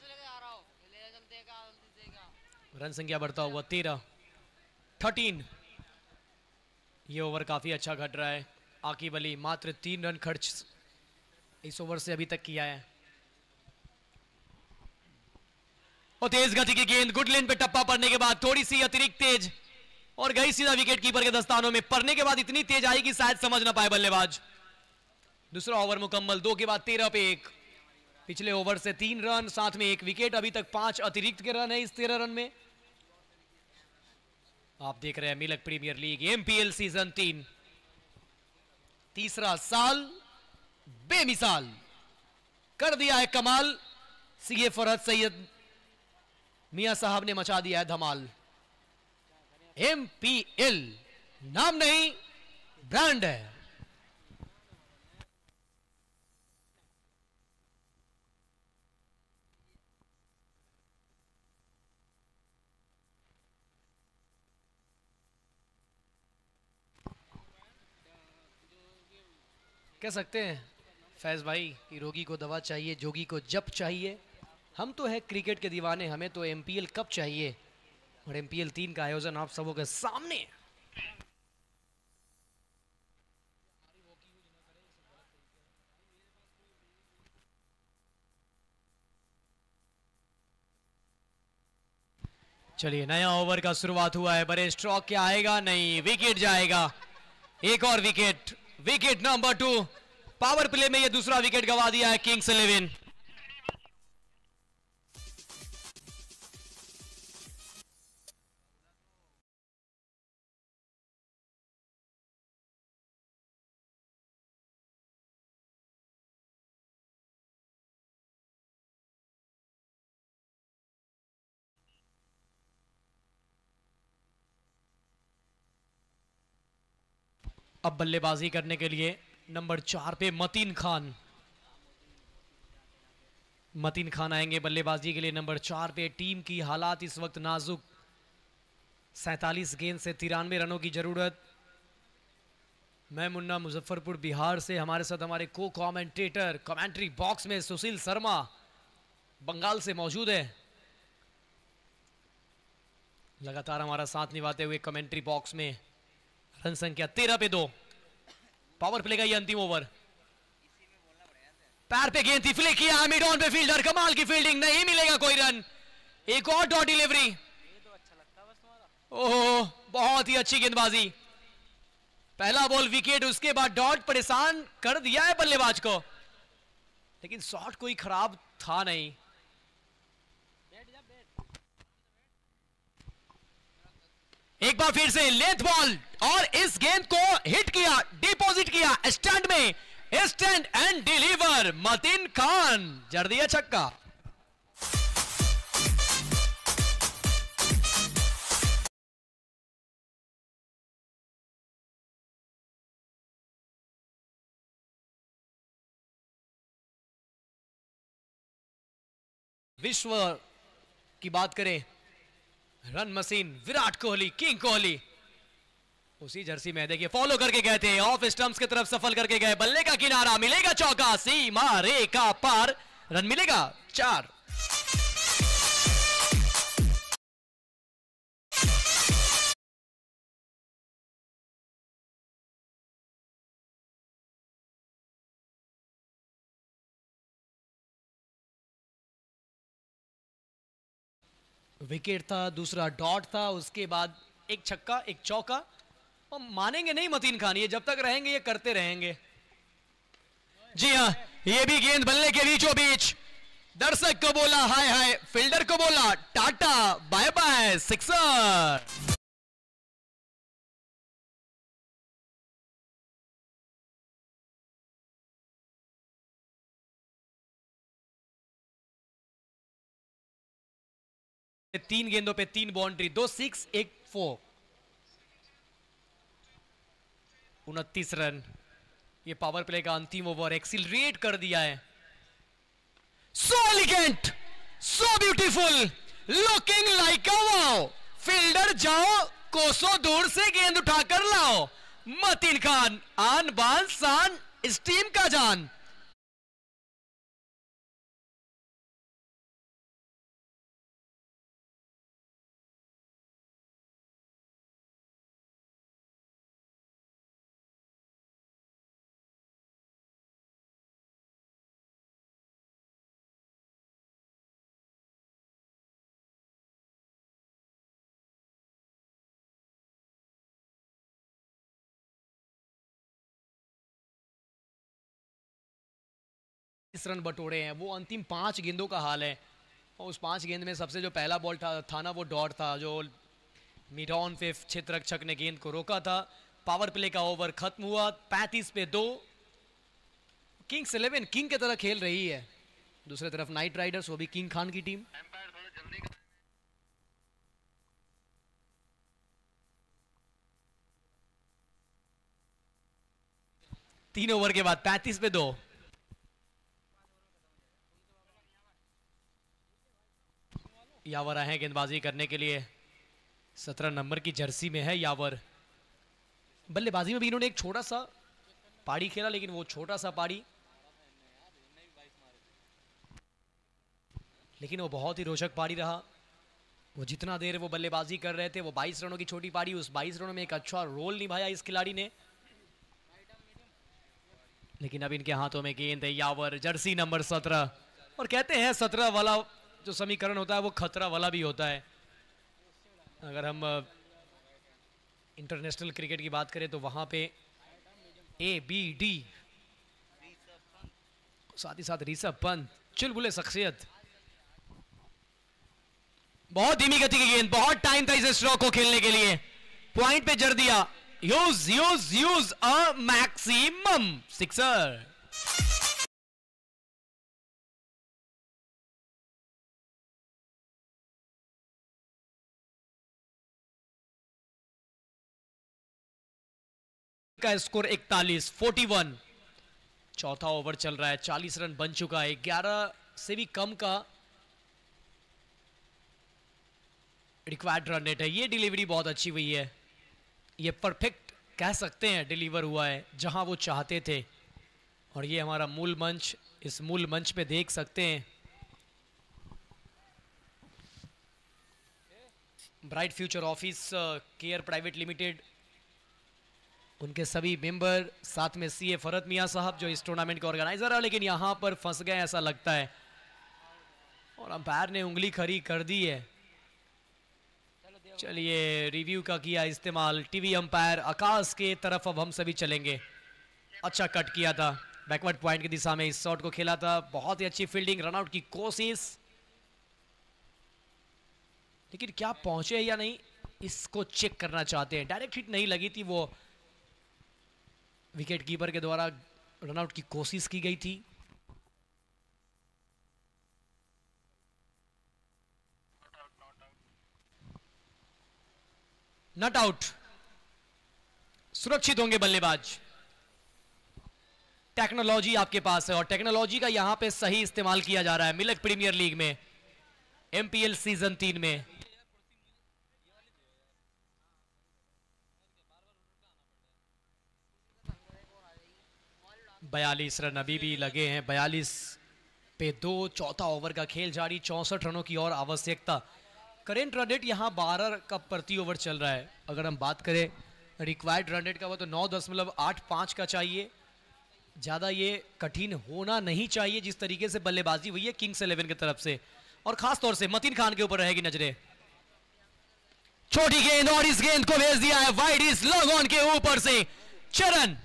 रन संख्या बढ़ता हुआ तेरह, थर्टीन। ये ओवर काफी अच्छा घट रहा है। आकिब अली मात्र तीन रन खर्च इस ओवर से अभी तक किया है। और तेज गति की गेंद, गुड लेन पे टप्पा पड़ने के बाद थोड़ी सी अतिरिक्त तेज और गई सीधा विकेट कीपर के दस्तानों में। पड़ने के बाद इतनी तेज आई कि शायद समझ ना पाए बल्लेबाज। दूसरा ओवर मुकम्मल, दो के बाद तेरह पे एक। पिछले ओवर से तीन रन, साथ में एक विकेट, अभी तक पांच अतिरिक्त के रन है इस तेरह रन में। आप देख रहे हैं Milak premier league MPL season तीन, तीसरा साल बेमिसाल कर दिया है कमाल। सीए फरहत सैयद मियां साहब ने मचा दिया है धमाल। एमपीएल नाम नहीं, ब्रांड है। कह सकते हैं फैज भाई कि रोगी को दवा चाहिए, जोगी को जप चाहिए। हम तो है क्रिकेट के दीवाने, हमें तो एमपीएल कप चाहिए। और एमपीएल तीन का आयोजन आप सबों के सामने। चलिए नया ओवर का शुरुआत हुआ है। बड़े स्ट्रोक क्या आएगा? नहीं, विकेट जाएगा। एक और wicket, wicket number two. Power play में ये दूसरा विकेट गवा दिया है किंग्स इलेवन। अब बल्लेबाजी करने के लिए नंबर चार पे मतीन खान, मतीन खान आएंगे बल्लेबाजी के लिए नंबर चार पे। टीम की हालात इस वक्त नाजुक, सैंतालीस गेंद से तिरानवे रनों की जरूरत। मैं मुन्ना मुजफ्फरपुर बिहार से, हमारे साथ हमारे को कमेंटेटर कमेंट्री बॉक्स में सुशील शर्मा बंगाल से मौजूद है, लगातार हमारा साथ निभाते हुए कमेंट्री बॉक्स में। रन संख्या तेरह पे दो, पावर प्ले का ये अंतिम ओवर। पैर पे गेंद थी, फ्लिक किया मिड ऑन पे, फील्डर कमाल की फील्डिंग, नहीं मिलेगा कोई रन। एक और डॉट डिलीवरी, ओह बहुत ही अच्छी गेंदबाजी। पहला बॉल विकेट, उसके बाद डॉट, परेशान कर दिया है बल्लेबाज को, लेकिन शॉट कोई खराब था नहीं। एक बार फिर से लेंथ बॉल और इस गेंद को हिट किया, डिपॉजिट किया स्टैंड में, stand and deliver. Mateen Khan जड़ दिया छक्का। विश्व की बात करें, run machine Virat Kohli, king Kohli, उसी जर्सी में देखिए फॉलो करके गए थे, ऑफ स्टंप्स की तरफ सफल करके गए, बल्ले का किनारा, मिलेगा चौका, सीमा रेखा पार, रन मिलेगा चार। विकेट था, दूसरा डॉट था, उसके बाद एक छक्का एक चौका, और मानेंगे नहीं मतीन खान, ये जब तक रहेंगे ये करते रहेंगे। जी हाँ, ये भी गेंद बल्ले के बीचों बीच, दर्शक को बोला हाय हाय, फील्डर को बोला टाटा बाय बाय, सिक्सर। तीन गेंदों पे तीन बाउंड्री, दो सिक्स एक फोर, उनतीस रन। ये पावर प्ले का अंतिम ओवर एक्सिलरेट कर दिया है। So elegant, so beautiful, looking like a wow, fielder जाओ कोसों दूर से गेंद उठाकर लाओ, मतीन खान आन बान शान, इस टीम का जान। इस रन बटोरे हैं, वो अंतिम पांच गेंदों का हाल है, और उस पांच गेंद में सबसे जो पहला बॉल था, था ना वो डॉट था, जो मिड ऑन पे क्षेत्ररक्षक ने गेंद को रोका था। पावर प्ले का ओवर खत्म हुआ, पैंतीस पे दो। किंग्स इलेवन किंग की तरह खेल रही है, दूसरी तरफ नाइट राइडर्स, वो भी किंग खान की टीम। तीन ओवर के बाद पैंतीस पे दो। यावर आए हैं गेंदबाजी करने के लिए, सत्रह नंबर की जर्सी में है यावर। बल्लेबाजी में भी इन्होंने एक छोटा सा पारी खेला, लेकिन वो छोटा सा पारी लेकिन वो बहुत ही रोचक पारी रहा। वो जितना देर वो बल्लेबाजी कर रहे थे, वो बाईस रनों की छोटी पारी, उस बाईस रनों में एक अच्छा रोल निभाया इस खिलाड़ी ने। लेकिन अब इनके हाथों में गेंद है, यावर जर्सी नंबर सत्रह, और कहते हैं सत्रह वाला जो समीकरण होता है वो खतरा वाला भी होता है। अगर हम इंटरनेशनल क्रिकेट की बात करें तो वहां पे ए बी डी, साथ ही साथ ऋषभ पंत, चुलबुले शख्सियत। बहुत धीमी गति की गेंद, बहुत टाइम था इस स्ट्रोक को खेलने के लिए, पॉइंट पे जड़ दिया। Huge huge huge a maximum, sixer. का स्कोर इकतालीस, इकतालीस। चौथा ओवर चल रहा है, चालीस रन बन चुका है, ग्यारह से भी कम का रिक्वायर्ड रन रेट है। ये डिलीवरी बहुत अच्छी हुई है, ये परफेक्ट कह सकते हैं डिलीवर हुआ है जहां वो चाहते थे। और ये हमारा मूल मंच, इस मूल मंच पे देख सकते हैं bright future office care private limited, उनके सभी मेंबर, साथ में सीए फरत मियां साहब जो इस टूर्नामेंट के ऑर्गेनाइजर है, लेकिन यहां पर फंस गए ऐसा लगता है, और अंपायर ने उंगली खड़ी कर दी है। चलिए रिव्यू का किया इस्तेमाल टीवी अंपायर आकाश के तरफ, अब हम सभी चलेंगे। अच्छा कट किया था, बैकवर्ड पॉइंट की दिशा में इस शॉट को खेला था, बहुत ही अच्छी फील्डिंग, रनआउट की कोशिश, लेकिन क्या पहुंचे या नहीं इसको चेक करना चाहते हैं। डायरेक्ट हिट नहीं लगी थी, वो विकेट कीपर के द्वारा रनआउट की कोशिश की गई थी। नॉट आउट, सुरक्षित होंगे बल्लेबाज। टेक्नोलॉजी आपके पास है, और टेक्नोलॉजी का यहां पे सही इस्तेमाल किया जा रहा है मिल्क प्रीमियर लीग में, एमपीएल सीजन तीन में। बयालीस रन अभी भी लगे हैं, बयालीस पे दो, चौथा ओवर का खेल जारी, चौंसठ रनों की और आवश्यकता। करेंट रन रेट यहाँ बारह का प्रति ओवर चल रहा है। अगर हम बात करें रिक्वायर्ड रन रेट का वो तो नौ दशमलव आठ पाँच का चाहिए। ज़्यादा ये कठिन होना नहीं चाहिए जिस तरीके से बल्लेबाजी हुई है किंग्स इलेवन की तरफ से, और खास तौर से मतीन खान के ऊपर रहेगी नजरें। छोटी गेंद और इस गेंद को भेज दिया है वाइड, इस लॉन्ग ऑन के ऊपर से चरण।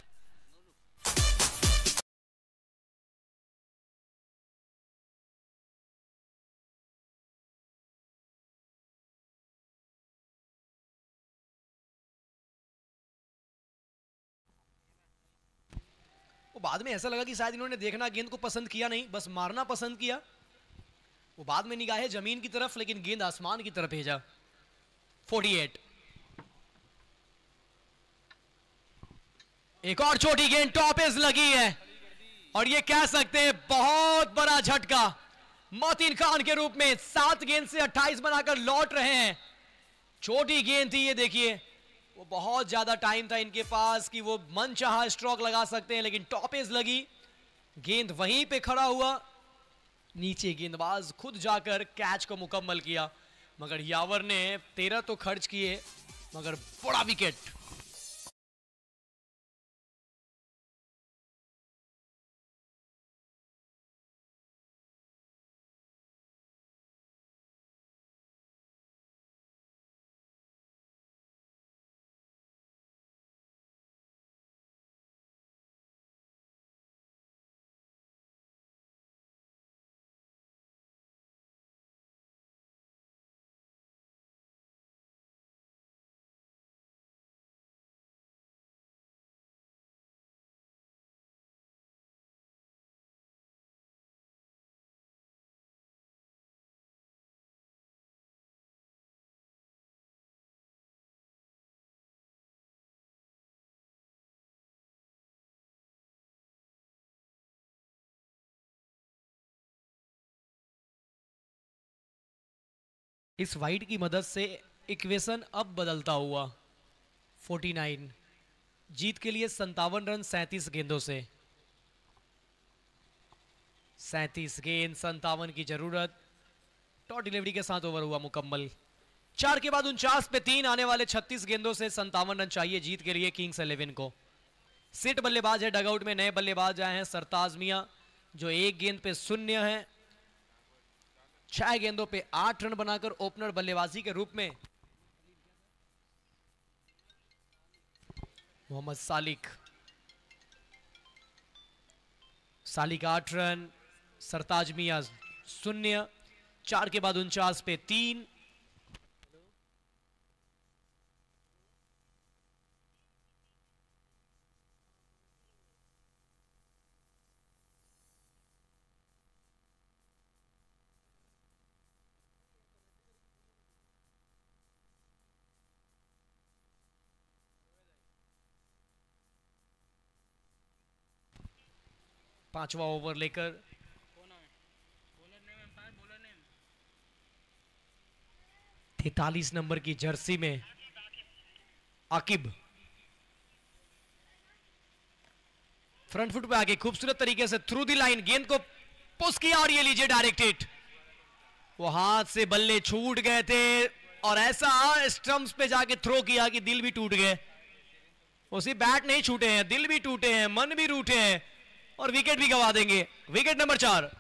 वो बाद में ऐसा लगा कि शायद इन्होंने देखना गेंद को पसंद किया नहीं, बस मारना पसंद किया। वो बाद में निगाहें जमीन की तरफ, लेकिन गेंद आसमान की तरफ भेजा। अड़तालीस। एक और छोटी गेंद टॉप एज लगी है, और ये कह सकते हैं बहुत बड़ा झटका मतीन खान के रूप में। सात गेंद से अट्ठाईस बनाकर लौट रहे हैं। छोटी गेंद थी ये, देखिए वो बहुत ज्यादा टाइम था इनके पास कि वो मन चाहा स्ट्रोक लगा सकते हैं, लेकिन टॉप एज लगी, गेंद वहीं पे खड़ा हुआ, नीचे गेंदबाज खुद जाकर कैच को मुकम्मल किया। मगर यावर ने तेरह तो खर्च किए, मगर बड़ा विकेट। इस वाइड की मदद से इक्वेशन अब बदलता हुआ। उनचास जीत के लिए संतावन रन सैंतीस गेंदों से। सैंतीस गेंद, संतावन की जरूरत। टॉप डिलीवरी के साथ ओवर हुआ मुकम्मल। चार के बाद उनचास पे तीन, आने वाले छत्तीस गेंदों से संतावन रन चाहिए जीत के लिए किंग्स इलेवन को। सिट बल्लेबाज है, डगआउट में नए बल्लेबाज आए हैं सरताज मियां, जो एक गेंद पे शून्य है। छह गेंदों पे आठ रन बनाकर ओपनर बल्लेबाजी के रूप में मोहम्मद सालिक। सालिक आठ रन, सरताज मियां शून्य। चार के बाद उनचास पे तीन। पांचवा ओवर लेकर तैतालीस नंबर की जर्सी में आकिब फ्रंट फुट पे आके खूबसूरत तरीके से थ्रू दी लाइन गेंद को पुश किया, और ये लीजिए डायरेक्ट हिट। वो हाथ से बल्ले छूट गए थे, और ऐसा स्टंप्स पे जाके थ्रो किया कि दिल भी टूट गए। उसी बैट नहीं छूटे हैं, दिल भी टूटे हैं, मन भी रूठे हैं, और विकेट भी गवा देंगे। विकेट नंबर चार।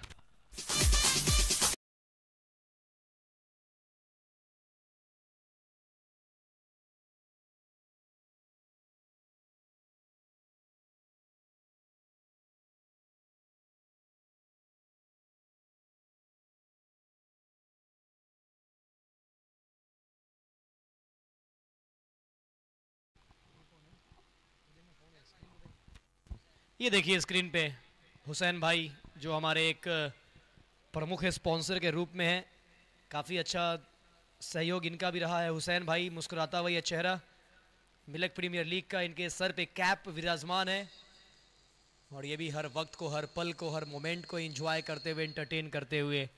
ये देखिए स्क्रीन पे हुसैन भाई, जो हमारे एक प्रमुख स्पॉन्सर के रूप में है। काफ़ी अच्छा सहयोग इनका भी रहा है। हुसैन भाई, मुस्कुराता हुआ ये चेहरा। मिल्क प्रीमियर लीग का इनके सर पे कैप विराजमान है, और ये भी हर वक्त को, हर पल को, हर मोमेंट को एंजॉय करते हुए, एंटरटेन करते हुए।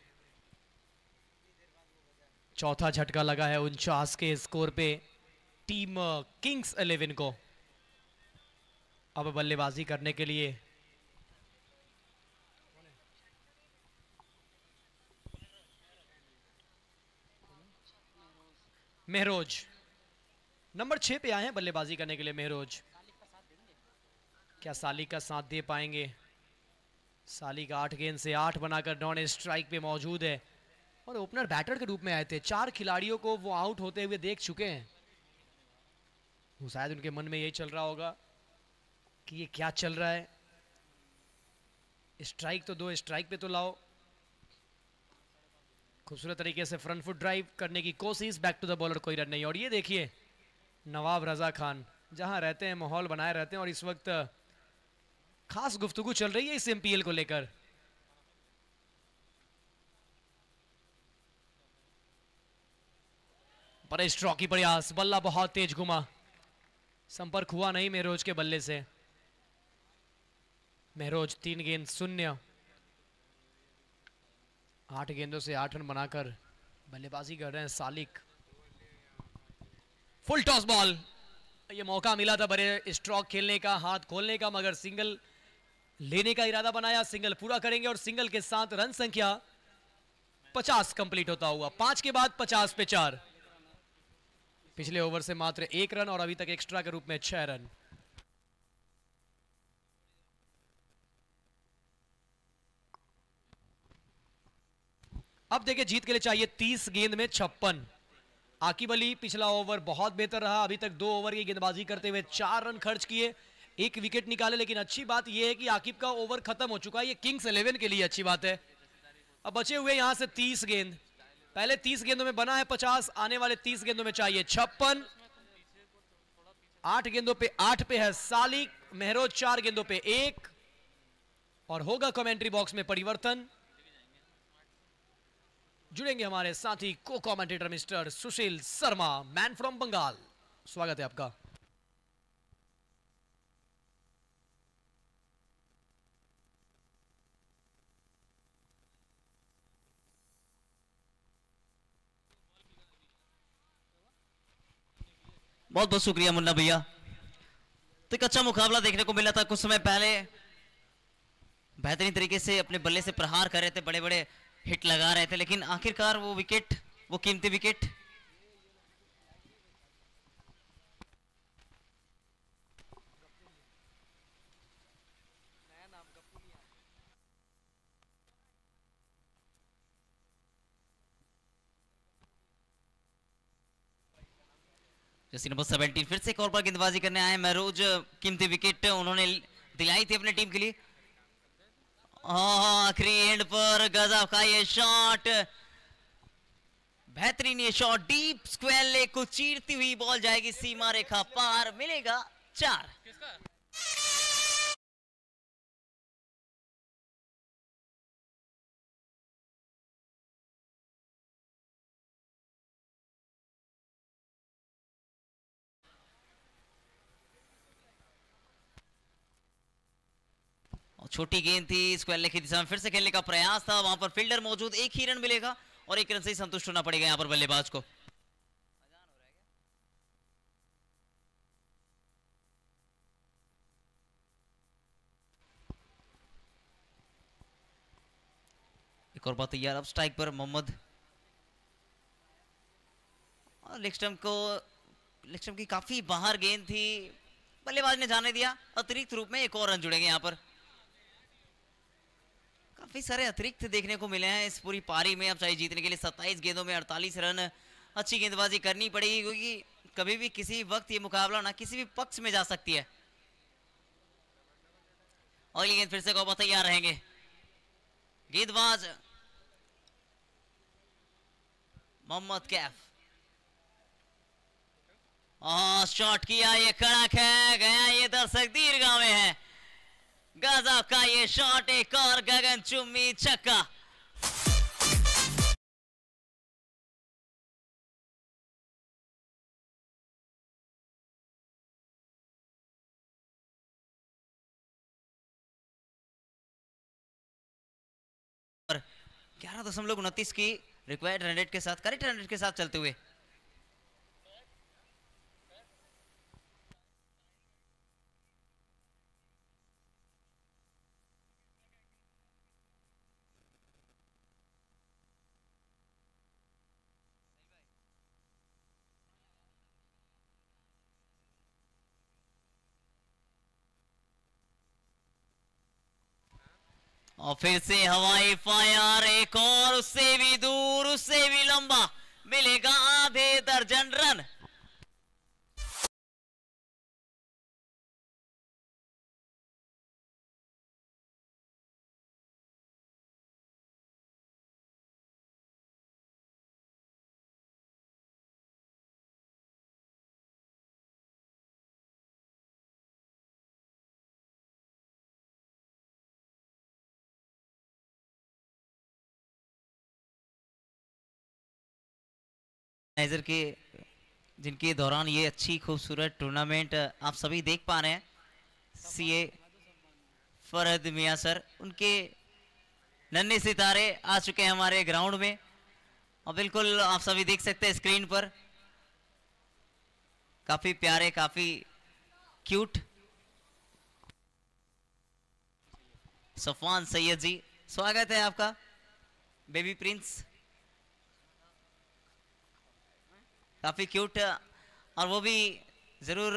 चौथा झटका लगा है उनचास के स्कोर पे टीम किंग्स इलेवन को। अब बल्लेबाजी करने के लिए मेहरोज नंबर छह पे आए हैं बल्लेबाजी करने के लिए। मेहरोज क्या सालिक का साथ दे पाएंगे? सालिक आठ गेंद से आठ बनाकर नॉन स्ट्राइक पे मौजूद है और ओपनर बैटर के रूप में आए थे। चार खिलाड़ियों को वो आउट होते हुए देख चुके हैं। वो शायद उनके मन में यही चल रहा होगा कि ये क्या चल रहा है, स्ट्राइक तो दो, स्ट्राइक पे तो लाओ। खूबसूरत तरीके से फ्रंट फुट ड्राइव करने की कोशिश, बैक टू द बॉलर, कोई रन नहीं। और ये देखिए नवाब रजा खान जहां रहते हैं माहौल बनाए रहते हैं और इस वक्त खास गुफ्तगू चल रही है इस एमपीएल को लेकर। बड़े स्ट्रोक की प्रयास, बल्ला बहुत तेज घुमा, संपर्क हुआ नहीं मेहरोज के बल्ले से। मेहरोज तीन गेंद शून्य, आठ गेंदों से आठ रन बनाकर बल्लेबाजी कर रहे हैं सालिक। फुल टॉस बॉल, ये मौका मिला था बड़े स्ट्रोक खेलने का, हाथ खोलने का, मगर सिंगल लेने का इरादा बनाया। सिंगल पूरा करेंगे और सिंगल के साथ रन संख्या पचास कंप्लीट होता हुआ। पांच के बाद पचास पे चार। पिछले ओवर से मात्र एक रन और अभी तक एक्स्ट्रा के रूप में छह रन। अब देखिए जीत के लिए चाहिए तीस गेंद में छप्पन। आकिब अली पिछला ओवर बहुत बेहतर रहा, अभी तक दो ओवर की गेंदबाजी करते हुए चार रन खर्च किए, एक विकेट निकाले। लेकिन अच्छी बात यह है कि आकिब का ओवर खत्म हो चुका है, ये किंग्स इलेवन के लिए अच्छी बात है। अब बचे हुए यहां से तीस गेंद, पहले तीस गेंदों में बना है पचास, आने वाले तीस गेंदों में चाहिए छप्पन। आठ गेंदों पे आठ पे है सालिक, मेहरोज चार गेंदों पे एक, और होगा कमेंट्री बॉक्स में परिवर्तन। जुड़ेंगे हमारे साथी को commentator mister Sushil Sharma, man from Bengal. स्वागत है आपका। बहुत बहुत शुक्रिया मुन्ना भैया। तो एक अच्छा मुकाबला देखने को मिला था। कुछ समय पहले बेहतरीन तरीके से अपने बल्ले से प्रहार कर रहे थे, बड़े बड़े हिट लगा रहे थे, लेकिन आखिरकार वो विकेट, वो कीमती विकेट जैसे नंबर सेवेंटीन फिर से एक और बार गेंदबाजी करने आए महरोज। कीमती विकेट उन्होंने दिलाई थी अपने टीम के लिए। आखिरी एंड पर गजब का ये शॉट, बेहतरीन ये शॉट, डीप स्क्वायर लेग को चीरती हुई बॉल जाएगी सीमा रेखा पार, मिलेगा चार। छोटी गेंद थी, स्क्वायर लेग की दिशा में फिर से खेलने का प्रयास था, वहां पर फील्डर मौजूद, एक ही रन मिलेगा और एक रन से ही संतुष्ट होना पड़ेगा यहां पर बल्लेबाज को। एक और बात तैयार, अब स्ट्राइक पर मोहम्मद, लेग स्टंप को, लेग स्टंप की काफी बाहर गेंद थी, बल्लेबाज ने जाने दिया। अतिरिक्त रूप में एक और रन जुड़ेंगे यहां पर। काफी सारे अतिरिक्त देखने को मिले हैं इस पूरी पारी में। अब चाहिए जीतने के लिए सत्ताईस गेंदों में अड़तालीस रन, अच्छी गेंदबाजी करनी पड़ेगी, क्योंकि कभी भी किसी वक्त ये मुकाबला ना किसी भी पक्ष में जा सकती है। अगली गेंद फिर से कौवा तैयार रहेंगे। गेंदबाज मोहम्मद कैफ, शॉट किया, ये कड़क है, गया ये दर्शक दीर्घा में है। गजब का ये शॉट, एक और गगन चुम्बी छक्का। ग्यारह दशमलव उनतीस की रिक्वायर्ड रन रेट के साथ, करेक्ट रन रेट के साथ चलते हुए और फिर से हवाई फायर, एक और, उससे भी दूर, उससे भी लंबा, मिलेगा आधे दर्जन रन। मैनेजर के जिनके दौरान ये अच्छी खूबसूरत टूर्नामेंट आप सभी देख पा रहे हैं, सीए फरहद मियां सर, उनके नन्हे सितारे आ चुके हैं हमारे ग्राउंड में और बिल्कुल आप सभी देख सकते हैं स्क्रीन पर, काफी प्यारे, काफी क्यूट। सफवान सैयद जी, स्वागत है आपका, बेबी प्रिंस, काफी क्यूट, और वो भी जरूर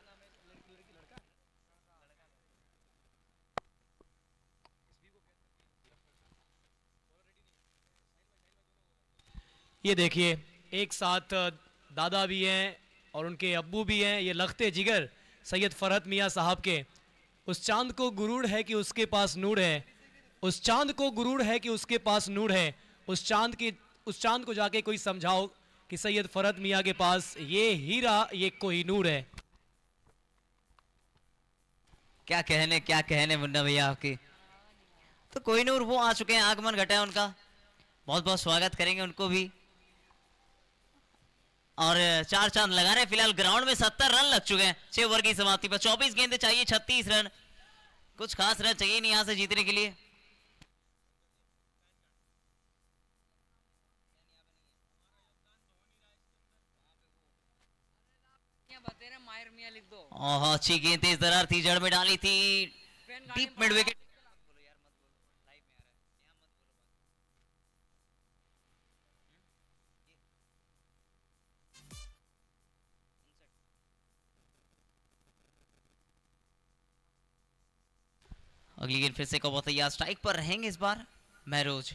ये देखिए एक साथ दादा भी हैं और उनके अब्बू भी हैं, ये लखते जिगर सैयद फरहद मियां साहब के। उस चांद को गुरूर है कि उसके पास नूर है, उस चांद को गुरूर है कि उसके पास नूर है, उस चांद की उस चांद को जाके कोई समझाओ कि सैयद फरहद मियां के पास ये हीरा ये कोहिनूर है। क्या कहने क्या कहने मुन्ना भैया आपकी। तो कोहिनूर वो आ चुके हैं, आगमन घटा है उनका, बहुत बहुत स्वागत करेंगे उनको भी। और चार चांद लगा रहे हैं फिलहाल ग्राउंड में, सत्तर रन लग चुके हैं छह ओवर की समाप्ति पर, चौबीस गेंदे चाहिए, छत्तीस रन, कुछ खास रन चाहिए नहीं यहां से जीतने के लिए। ओह अच्छी गेंद, तेज दरार थी, जड़ में डाली थी, डीप मिड विकेट। अगली गेंद फिर से कबो तैयार, स्ट्राइक पर रहेंगे इस बार महरोज।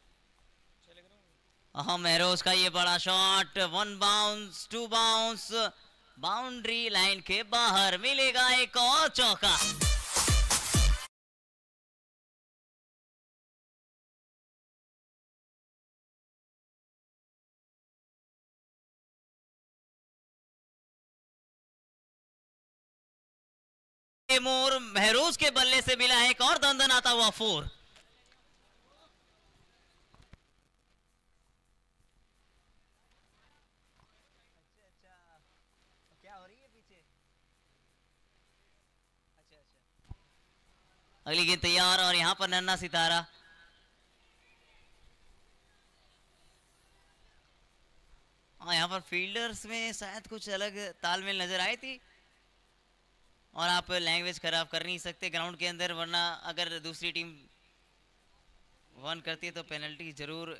हाँ महरोज का ये बड़ा shot, one bounce, two bounce, boundary line के बाहर, मिलेगा एक और चौका। मोर महरोज के बल्ले से मिला है एक और दंदन आता हुआ फोर। अगली गेंद तैयार और यहां पर नन्ना सितारा, और यहां पर फील्डर्स में शायद कुछ अलग तालमेल नजर आई थी, और आप लैंग्वेज खराब कर नहीं सकते ग्राउंड के अंदर, वरना अगर दूसरी टीम वन करती है तो पेनल्टी जरूर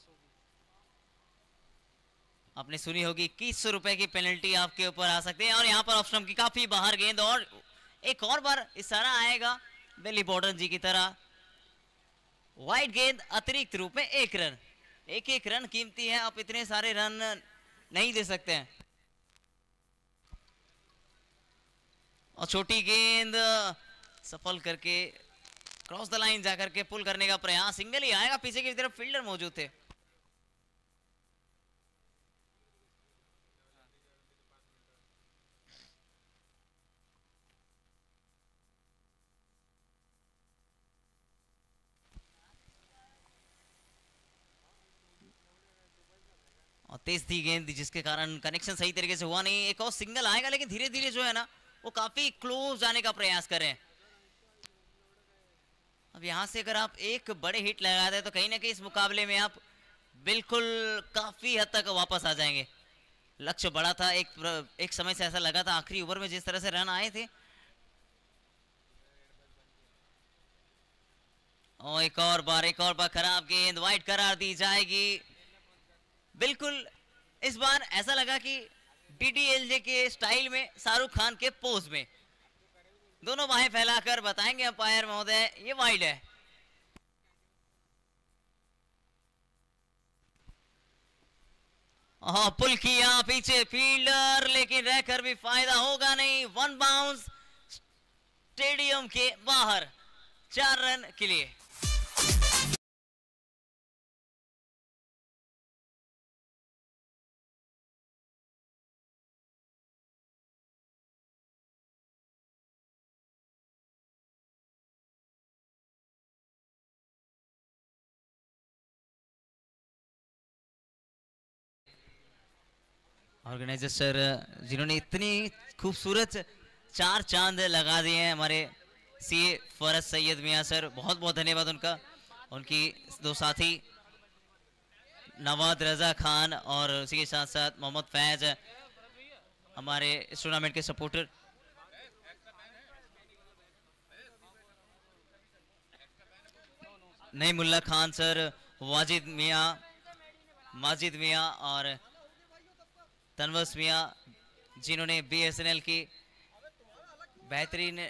आपने सुनी होगी, इक्कीस सौ रुपए की पेनल्टी आपके ऊपर आ सकते हैं। और यहाँ पर ऑप्शन की काफी बाहर गेंद, और एक और बार इशारा आएगा बेली बॉर्डन जी की तरह, वाइड गेंद, अतिरिक्त रूप में एक रन, एक एक रन कीमती है, आप इतने सारे रन नहीं दे सकते हैं। और छोटी गेंद सफल करके क्रॉस द लाइन जाकर के पुल करने का प्रयास, सिंगल ही आएगा, पीछे की तरफ फील्डर मौजूद थे। और तेज थी गेंद जिसके कारण कनेक्शन सही तरीके से हुआ नहीं, एक और सिंगल आएगा, लेकिन धीरे धीरे जो है ना वो काफी क्लोज जाने का प्रयास कर रहे हैं। अब यहां से अगर आप एक बड़े हिट लगाते हैं तो कहीं ना कहीं इस मुकाबले में आप बिल्कुल काफी हद तक वापस आ जाएंगे। लक्ष्य बड़ा था, एक एक समय से ऐसा लगा था आखिरी ओवर में जिस तरह से रन आए थे। और एक और बार एक और बार खराब गेंद, वाइड करार दी जाएगी। बिल्कुल इस बार ऐसा लगा कि डीडीएलजे के स्टाइल में, शाहरुख खान के पोज में, दोनों बाहें फैलाकर बताएंगे अंपायर महोदय ये वाइड है। हाँ पुल किया पीछे फील्डर, लेकिन रहकर भी फायदा होगा नहीं। वन बाउंस स्टेडियम के बाहर, चार रन के लिए। ऑर्गेनाइजर सर जिन्होंने इतनी खूबसूरत चार चांद लगा दिए हैं हमारे सीए फरज सैयद मियां सर, बहुत बहुत धन्यवाद उनका। उनकी दो साथी नवाद रजा खान और उसी के साथ साथ मोहम्मद फैज हमारे इस टूर्नामेंट के सपोर्टर। नईमुल्ला खान सर, वाजिद मियां, माजिद मियां और तनवस मियां, जिन्होंने बीएसएनएल की बेहतरीन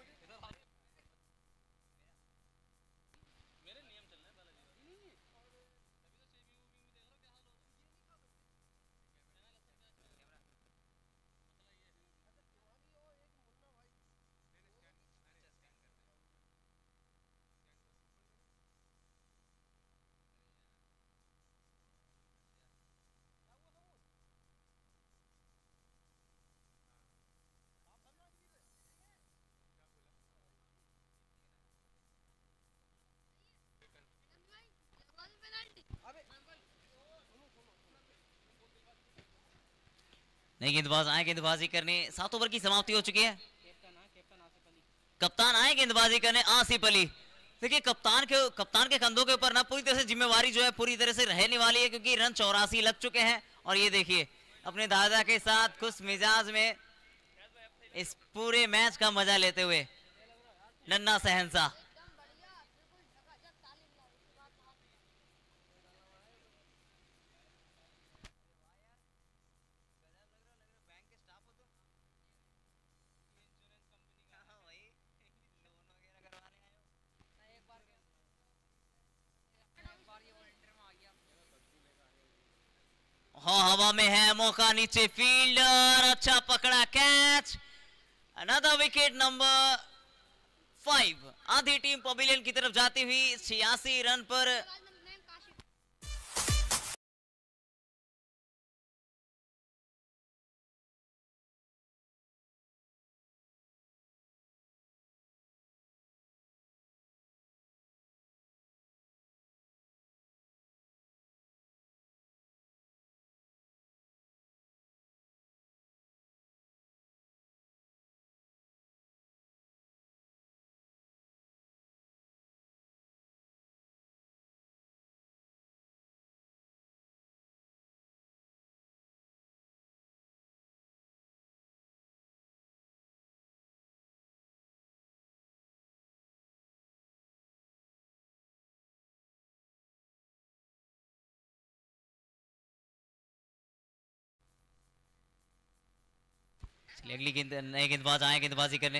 नई गेंदबाज आए गेंदबाजी करने। सात ओवर की समाप्ति हो चुकी है। कप्तान आए गेंदबाजी करने, आसिफ अली। देखिए कप्तान के कप्तान के कंधों के ऊपर ना पूरी तरह से जिम्मेवारी जो है पूरी तरह से रहने वाली है, क्योंकि रन चौरासी लग चुके हैं। और ये देखिए अपने दादा के साथ खुश मिजाज में इस पूरे मैच का मजा लेते हुए नन्ना सहनसा। हाँ हवा में है मौका, नीचे फील्डर, अच्छा पकड़ा catch. Another wicket number five. आधी टीम पवेलियन की तरफ जाती हुई छियासी रन पर। अगली गेंद नए गेंदबाज आए गेंदबाजी करने।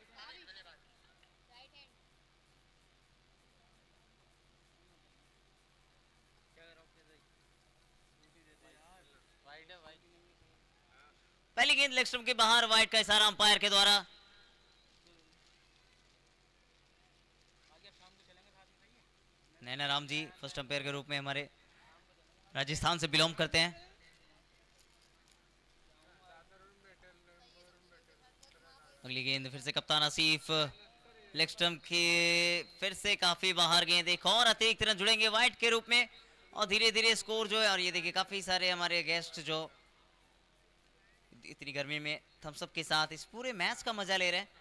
पहली गेंद लेग स्टंप के बाहर, वाइड का इशारा अंपायर के द्वारा। नैना राम जी फर्स्ट अंपायर के रूप में हमारे राजस्थान से बिलोंग करते हैं। अगली गेंद फिर से कप्तान आसिफ, लेग स्टंप के फिर से काफी बाहर गेंद। एक और अतिरिक्त रन जुड़ेंगे वाइड के रूप में और धीरे धीरे स्कोर जो है। और ये देखिए काफी सारे हमारे गेस्ट जो इतनी गर्मी में थम्स अप के साथ इस पूरे मैच का मजा ले रहे हैं।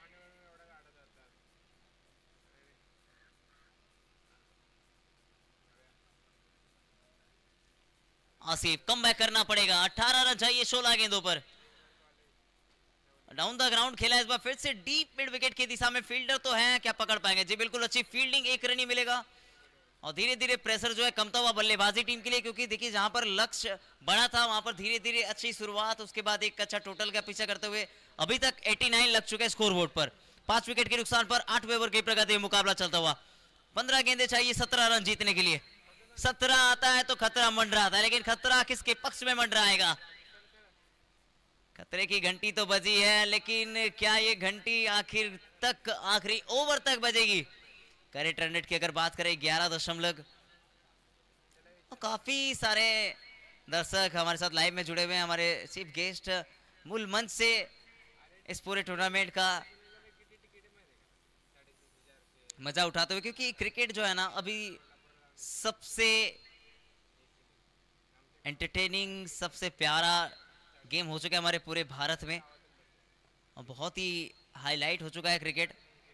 आसिफ कम बैक करना पड़ेगा, अठारह रन चाहिए सोलह गेंदों पर। डाउन द ग्राउंड खेला इस बार फिर से डीप मिड विकेट की दिशा में। फील्डर तो है, क्या पकड़ पाएंगे जी? बिल्कुल अच्छी फील्डिंग, एक रन ही मिलेगा। और धीरे धीरे प्रेशर जो है कमता हुआ बल्लेबाजी टीम के लिए, क्योंकि देखिए जहां पर लक्ष्य बड़ा था वहां पर धीरे धीरे अच्छी शुरुआत, उसके बाद एक अच्छा टोटल का पीछा करते हुए अभी तक नवासी लग चुके हैं स्कोर बोर्ड पर। पांच विकेट के नुकसान पर आठवें ओवर की प्रगति मुकाबला चलता हुआ। पंद्रह गेंदे चाहिए सत्रह रन जीतने के लिए। सत्रह आता है तो खतरा मंडराता है, लेकिन खतरा किसके पक्ष में मंडराएगा? खतरे की घंटी तो बजी है, लेकिन क्या ये घंटी आखिर तक आखिरी ओवर तक बजेगी? करेक्ट रन रेट की अगर बात करें ग्यारह दशमलव, काफी सारे दर्शक हमारे साथ लाइव में जुड़े हुए हैं। हमारे चीफ गेस्ट मूल मंच से इस पूरे टूर्नामेंट का मजा उठाते हुए, क्योंकि क्रिकेट जो है ना अभी सबसे एंटरटेनिंग, सबसे प्यारा गेम हो चुका है हमारे पूरे भारत में, और बहुत ही हाईलाइट हो चुका है क्रिकेट।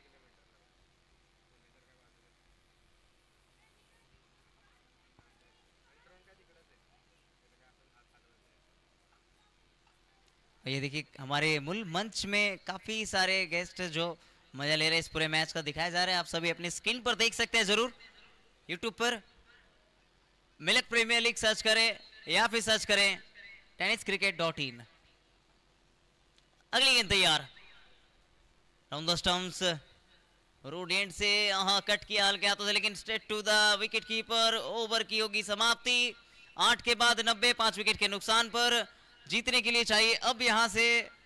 ये देखिए हमारे मूल मंच में काफी सारे गेस्ट जो मजा ले रहे हैं इस पूरे मैच का, दिखाया जा रहा है। आप सभी अपनी स्क्रीन पर देख सकते हैं जरूर। यूट्यूब पर मिल्क प्रीमियर लीग सर्च करें या फिर सर्च करें टेनिस क्रिकेट डॉट इन। अगली गेंद तैयार, round the stumps, road end से हाँ कट किया हल्के हाथों से, लेकिन straight to the wicket keeper. Over की होगी समाप्ति, आठ के बाद नब्बे, पांच विकेट के नुकसान पर। जीतने के लिए चाहिए अब यहां से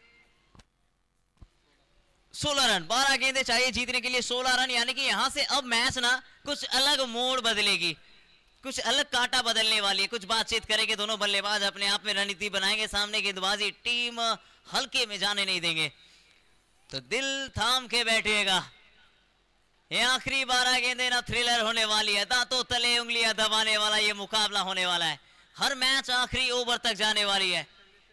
सोलह रन, बारह गेंदें चाहिए जीतने के लिए सोलह रन, यानी कि यहां से अब मैच ना कुछ अलग मोड़ बदलेगी, कुछ अलग कांटा बदलने वाली है। कुछ बातचीत करेंगे दोनों बल्लेबाज, अपने आप में रणनीति बनाएंगे, सामने गेंदबाजी टीम हल्के में जाने नहीं देंगे। तो दिल थाम के बैठिएगा, ये आखिरी बारह गेंदें ना थ्रिलर होने वाली है, दांतों तले उंगलियां दबाने वाला ये मुकाबला होने वाला है। हर मैच आखिरी ओवर तक जाने वाली है।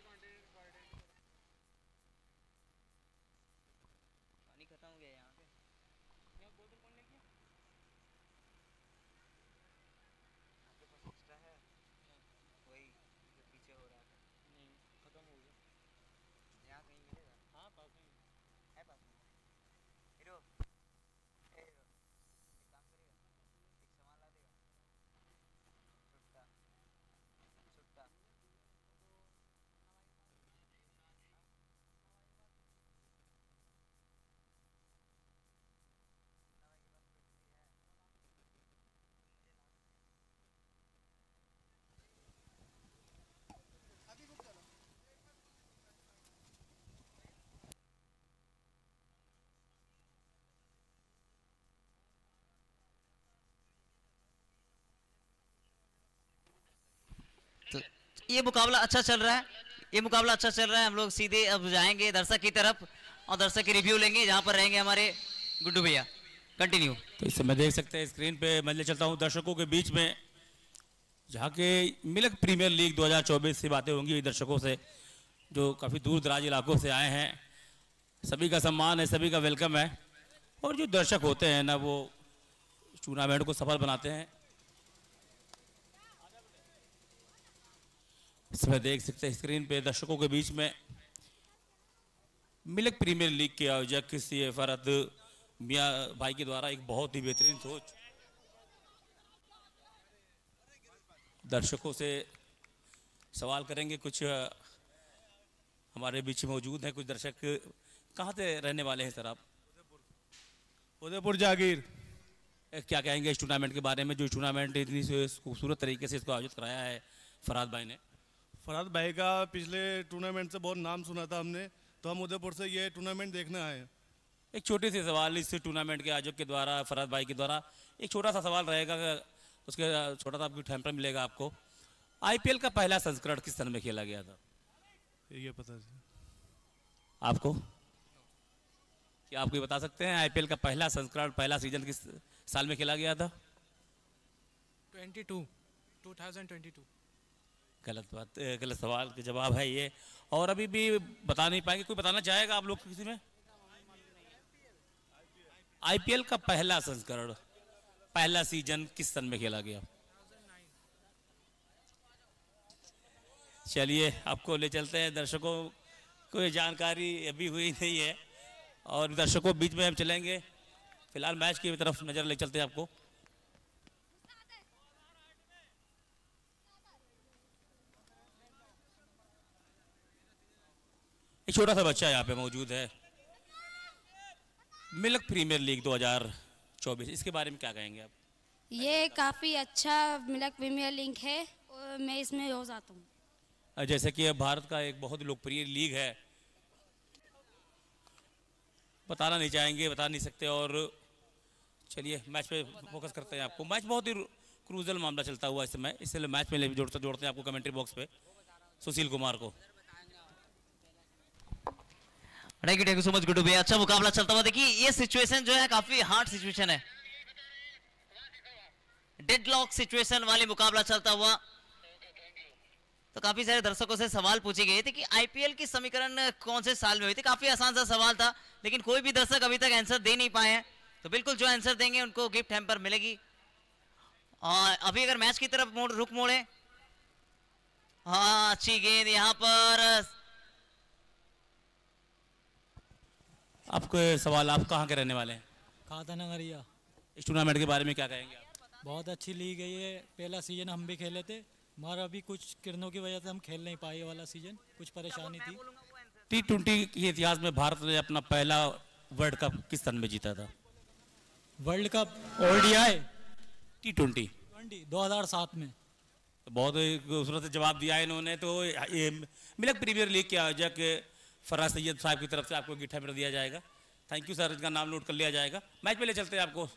तो ये मुकाबला अच्छा चल रहा है, ये मुकाबला अच्छा चल रहा है। हम लोग सीधे अब जाएंगे दर्शक की तरफ और दर्शक की रिव्यू लेंगे, जहां पर रहेंगे हमारे गुड्डू भैया। कंटिन्यू। तो इस समय देख सकते हैं स्क्रीन पे मैं ले चलता हूं दर्शकों के बीच में, जहां के मिल्क प्रीमियर लीग दो हज़ार चौबीस से बातें होंगी दर्शकों से जो काफ़ी दूर दराज इलाकों से आए हैं। सभी का सम्मान है, सभी का वेलकम है, और जो दर्शक होते हैं ना वो टूर्नामेंट को सफल बनाते हैं। इसमें देख सकते हैं स्क्रीन पे दर्शकों के बीच में मिल्क प्रीमियर लीग के आयोजक सी फरहत मियां भाई के द्वारा एक बहुत ही बेहतरीन सोच, दर्शकों से सवाल करेंगे। कुछ हमारे बीच मौजूद हैं कुछ दर्शक। कहाँ से रहने वाले हैं सर आप? उदयपुर जागीर। क्या कहेंगे इस टूर्नामेंट के बारे में, जो टूर्नामेंट इतनी खूबसूरत तरीके से इसको आयोजित कराया है फरहत भाई ने? फरहत भाई का पिछले टूर्नामेंट से बहुत नाम सुना था हमने, तो हम उदयपुर से ये टूर्नामेंट देखने आए हैं। एक छोटे से सवाल इस टूर्नामेंट के आयोजक के द्वारा, फरहत भाई के द्वारा एक छोटा सा सवाल रहेगा, उसके छोटा सा आपकी टाइम पर मिलेगा आपको। आईपीएल का पहला संस्करण किस सन में खेला गया था? ये पता है आपको? क्या आप कोई बता सकते हैं आईपीएल का पहला संस्करण, पहला सीजन किस साल में खेला गया था? बाईस, दो हज़ार बाईस। गलत बात, गलत सवाल का जवाब है ये, और अभी भी बता नहीं पाएंगे। कोई बताना चाहेगा आप लोग किसी में? आईपीएल का पहला संस्करण, पहला सीजन किस सन में खेला गया? चलिए आपको ले चलते हैं, दर्शकों को ये जानकारी अभी हुई नहीं है और दर्शकों बीच में हम चलेंगे। फिलहाल मैच की तरफ नजर ले चलते हैं आपको। एक छोटा सा बच्चा यहाँ पे मौजूद है। मिल्क प्रीमियर लीग दो हज़ार चौबीस, इसके बारे में क्या कहेंगे आप? ये काफ़ी अच्छा मतलब प्रीमियर लीग है और मैं इसमें रोज आता हूँ। जैसे कि यह भारत का एक बहुत लोकप्रिय लीग है, बताना नहीं चाहेंगे, बता नहीं सकते। और चलिए मैच पे फोकस करते हैं। आपको मैच बहुत ही क्रूजल मामला चलता हुआ इस समय, इसलिए मैच में ले जोड़ते जोड़ते हैं आपको कमेंट्री बॉक्स पे सुशील कुमार को। Thank you thank you so much Guddu भैया। अच्छा मुकाबला चलता हुआ। देखिए ये सिचुएशन जो है काफी हार्ड सिचुएशन है, डेडलॉक सिचुएशन वाली मुकाबला चलता हुआ। तो काफी सारे दर्शकों से सवाल पूछे गए थे कि आईपीएल की समीकरण कौन से साल में हुई थी। काफी आसान सा सवाल था, लेकिन कोई भी दर्शक अभी तक आंसर दे नहीं पाए हैं। तो बिल्कुल जो आंसर देंगे उनको गिफ्ट हैम्पर मिलेगी। और अभी अगर मैच की तरफ मोड़ रुक मोड़े, हाँ अच्छी गेंद यहाँ पर। आपके सवाल, आप कहाँ के रहने वाले हैं? खाता नगरिया। इस टूर्नामेंट के बारे में क्या कहेंगे आप? बहुत अच्छी लीग है ये। पहला सीजन हम भी खेले थे, मगर अभी कुछ किरणों की वजह से हम खेल नहीं पाए। ये वाला सीजन कुछ परेशानी थी। टी ट्वेंटी के इतिहास में भारत ने अपना पहला वर्ल्ड कप किस सन में जीता था? World cup ODI T twenty दो हज़ार सात में। तो बहुत खूबसूरत से जवाब दिया है इन्होंने। तो ये मिल्क प्रीमियर लीग के आयोजक फराज सैयद साहब की तरफ से आपको गिफ्ट हैम्पर दिया जाएगा। थैंक यू सर, इसका नाम नोट कर लिया जाएगा। मैच पे ले चलते हैं आपको।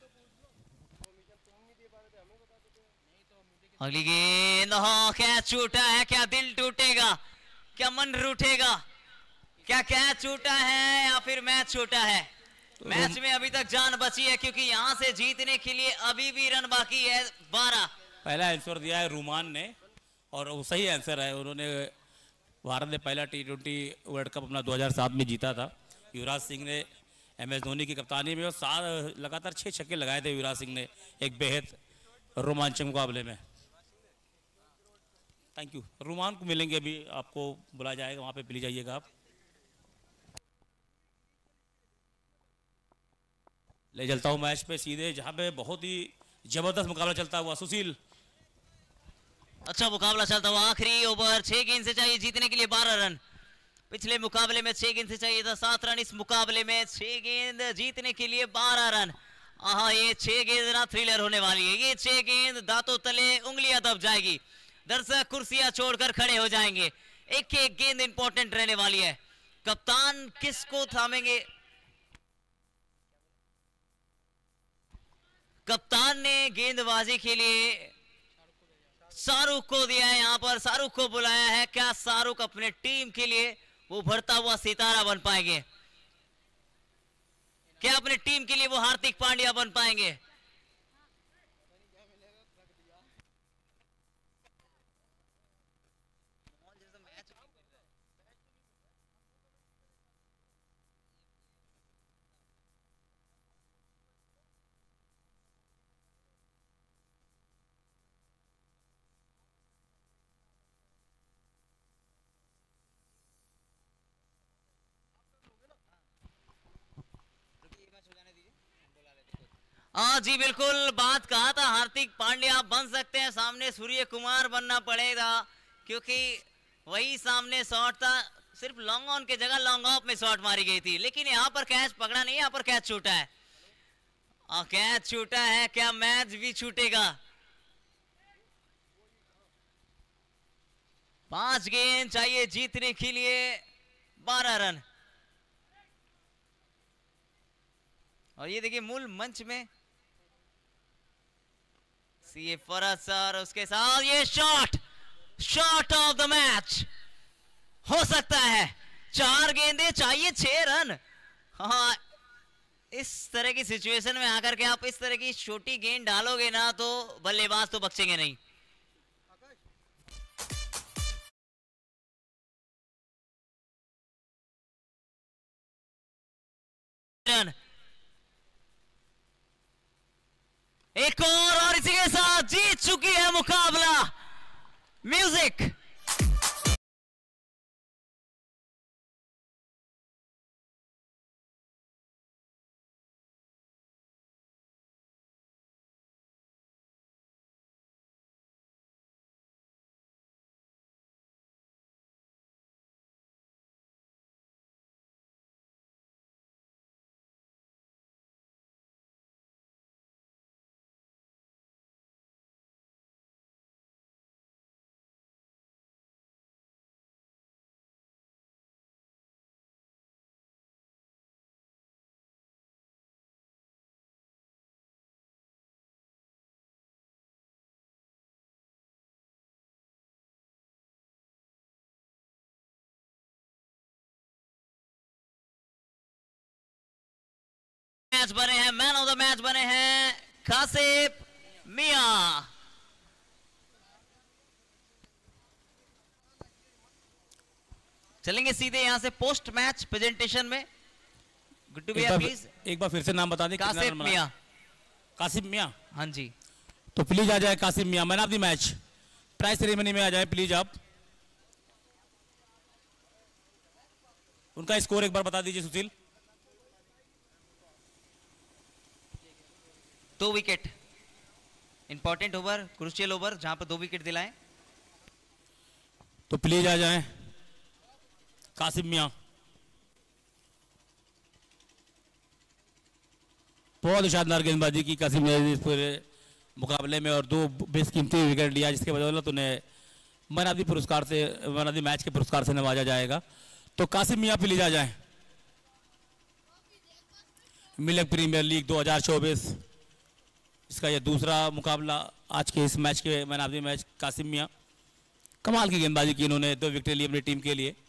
अगली गेंद, हाँ कैच छूटा है। क्या दिल टूटेगा, क्या मन रूठेगा, क्या कैच छूटा है या फिर मैच छूटा है? तो मैच में अभी तक जान बची है, क्योंकि यहां से जीतने के लिए अभी भी रन बाकी है बारह। पहला आंसर दिया है रुमान ने और वो सही आंसर है। उन्होंने भारत ने पहला टी ट्वेंटी वर्ल्ड कप अपना दो हज़ार सात में जीता था। युवराज सिंह ने एम एस धोनी की कप्तानी में और सात लगातार छह छक्के लगाए थे युवराज सिंह ने एक बेहद रोमांचक मुकाबले में। Thank you. रुमान को मिलेंगे, अभी आपको बुलाया जाएगा, वहाँ पे मिल जाइएगा आप। ले चलता हूँ मैच पे सीधे, जहाँ पे बहुत ही जबरदस्त मुकाबला चलता हुआ। सुशील, अच्छा मुकाबला चलता हुआ। आखिरी ओवर, छह गेंद से चाहिए जीतने के लिए बारह रन। पिछले मुकाबले में छह गेंद से चाहिए था सात रन, इस मुकाबले में छह गेंद जीतने के लिए बारह रन। हाँ ये छह गेंद ना थ्रिलर होने वाली है। ये छह गेंद दांतों तले उंगलियां दब जाएगी, दर्शक कुर्सियां छोड़कर खड़े हो जाएंगे। एक एक गेंद इंपॉर्टेंट रहने वाली है। कप्तान किसको थामेंगे? कप्तान ने गेंदबाजी के लिए शाहरुख को दिया है। यहां पर शाहरुख को बुलाया है। क्या शाहरुख अपने टीम के लिए वो भरता हुआ सितारा बन पाएंगे? क्या अपने टीम के लिए वो हार्दिक पांड्या बन पाएंगे? हाँ जी बिल्कुल, बात कहा था हार्दिक पांड्या बन सकते हैं। सामने सूर्य कुमार बनना पड़ेगा, क्योंकि वही सामने शॉट था। सिर्फ लॉन्ग ऑन के जगह लॉन्ग ऑफ में शॉट मारी गई थी, लेकिन यहाँ पर कैच पकड़ा नहीं, यहाँ पर कैच छूटा है। और कैच छूटा है, क्या मैच भी छूटेगा? पांच गेंद चाहिए जीतने के लिए बारह रन। और ये देखिए मूल मंच में सीए फरज सर, उसके साथ ये shot, shot of the match हो सकता है। चार गेंदे चाहिए छह रन। हाँ इस तरह की सिचुएशन में आकर के आप इस तरह की छोटी गेंद डालोगे ना, तो बल्लेबाज तो बख्शेंगे नहीं। रन एक और, और इसी के साथ जीत चुकी है मुकाबला म्यूजिक। मैच बने हैं, मैन ऑफ द मैच बने हैं कासिम मियां। चलेंगे सीधे यहां से पोस्ट मैच प्रेजेंटेशन में। गुड्डू भैया प्लीज एक बार फिर से नाम बता दें। कासिम मियां। कासिम मियां, हाँ जी। तो प्लीज आ जाए Qasim Miyan, man of the match. Prize ceremony में आ जाए प्लीज आप। उनका स्कोर एक बार बता दीजिए सुशील। दो wicket, important over, crucial over, जहां पर दो विकेट दिलाएं। तो प्लीज आ जाएं कासिम मियां। बहुत शानदार गेंदबाजी की कासिम मियां ने इस पूरे मुकाबले में और दो बेशकीमती विकेट लिया, जिसके बदौलत उन्हें मैन ऑफ द पुरस्कार से, मैन ऑफ द मैच के पुरस्कार से नवाजा जाएगा। तो कासिम मियां प्लीज आ जाएं। मिल्क प्रीमियर लीग दो हज़ार चौबीस, इसका यह दूसरा मुकाबला आज के इस मैच के man of the match Qasim Mian. कमाल की गेंदबाजी की इन्होंने, दो विकेट ली अपनी टीम के लिए।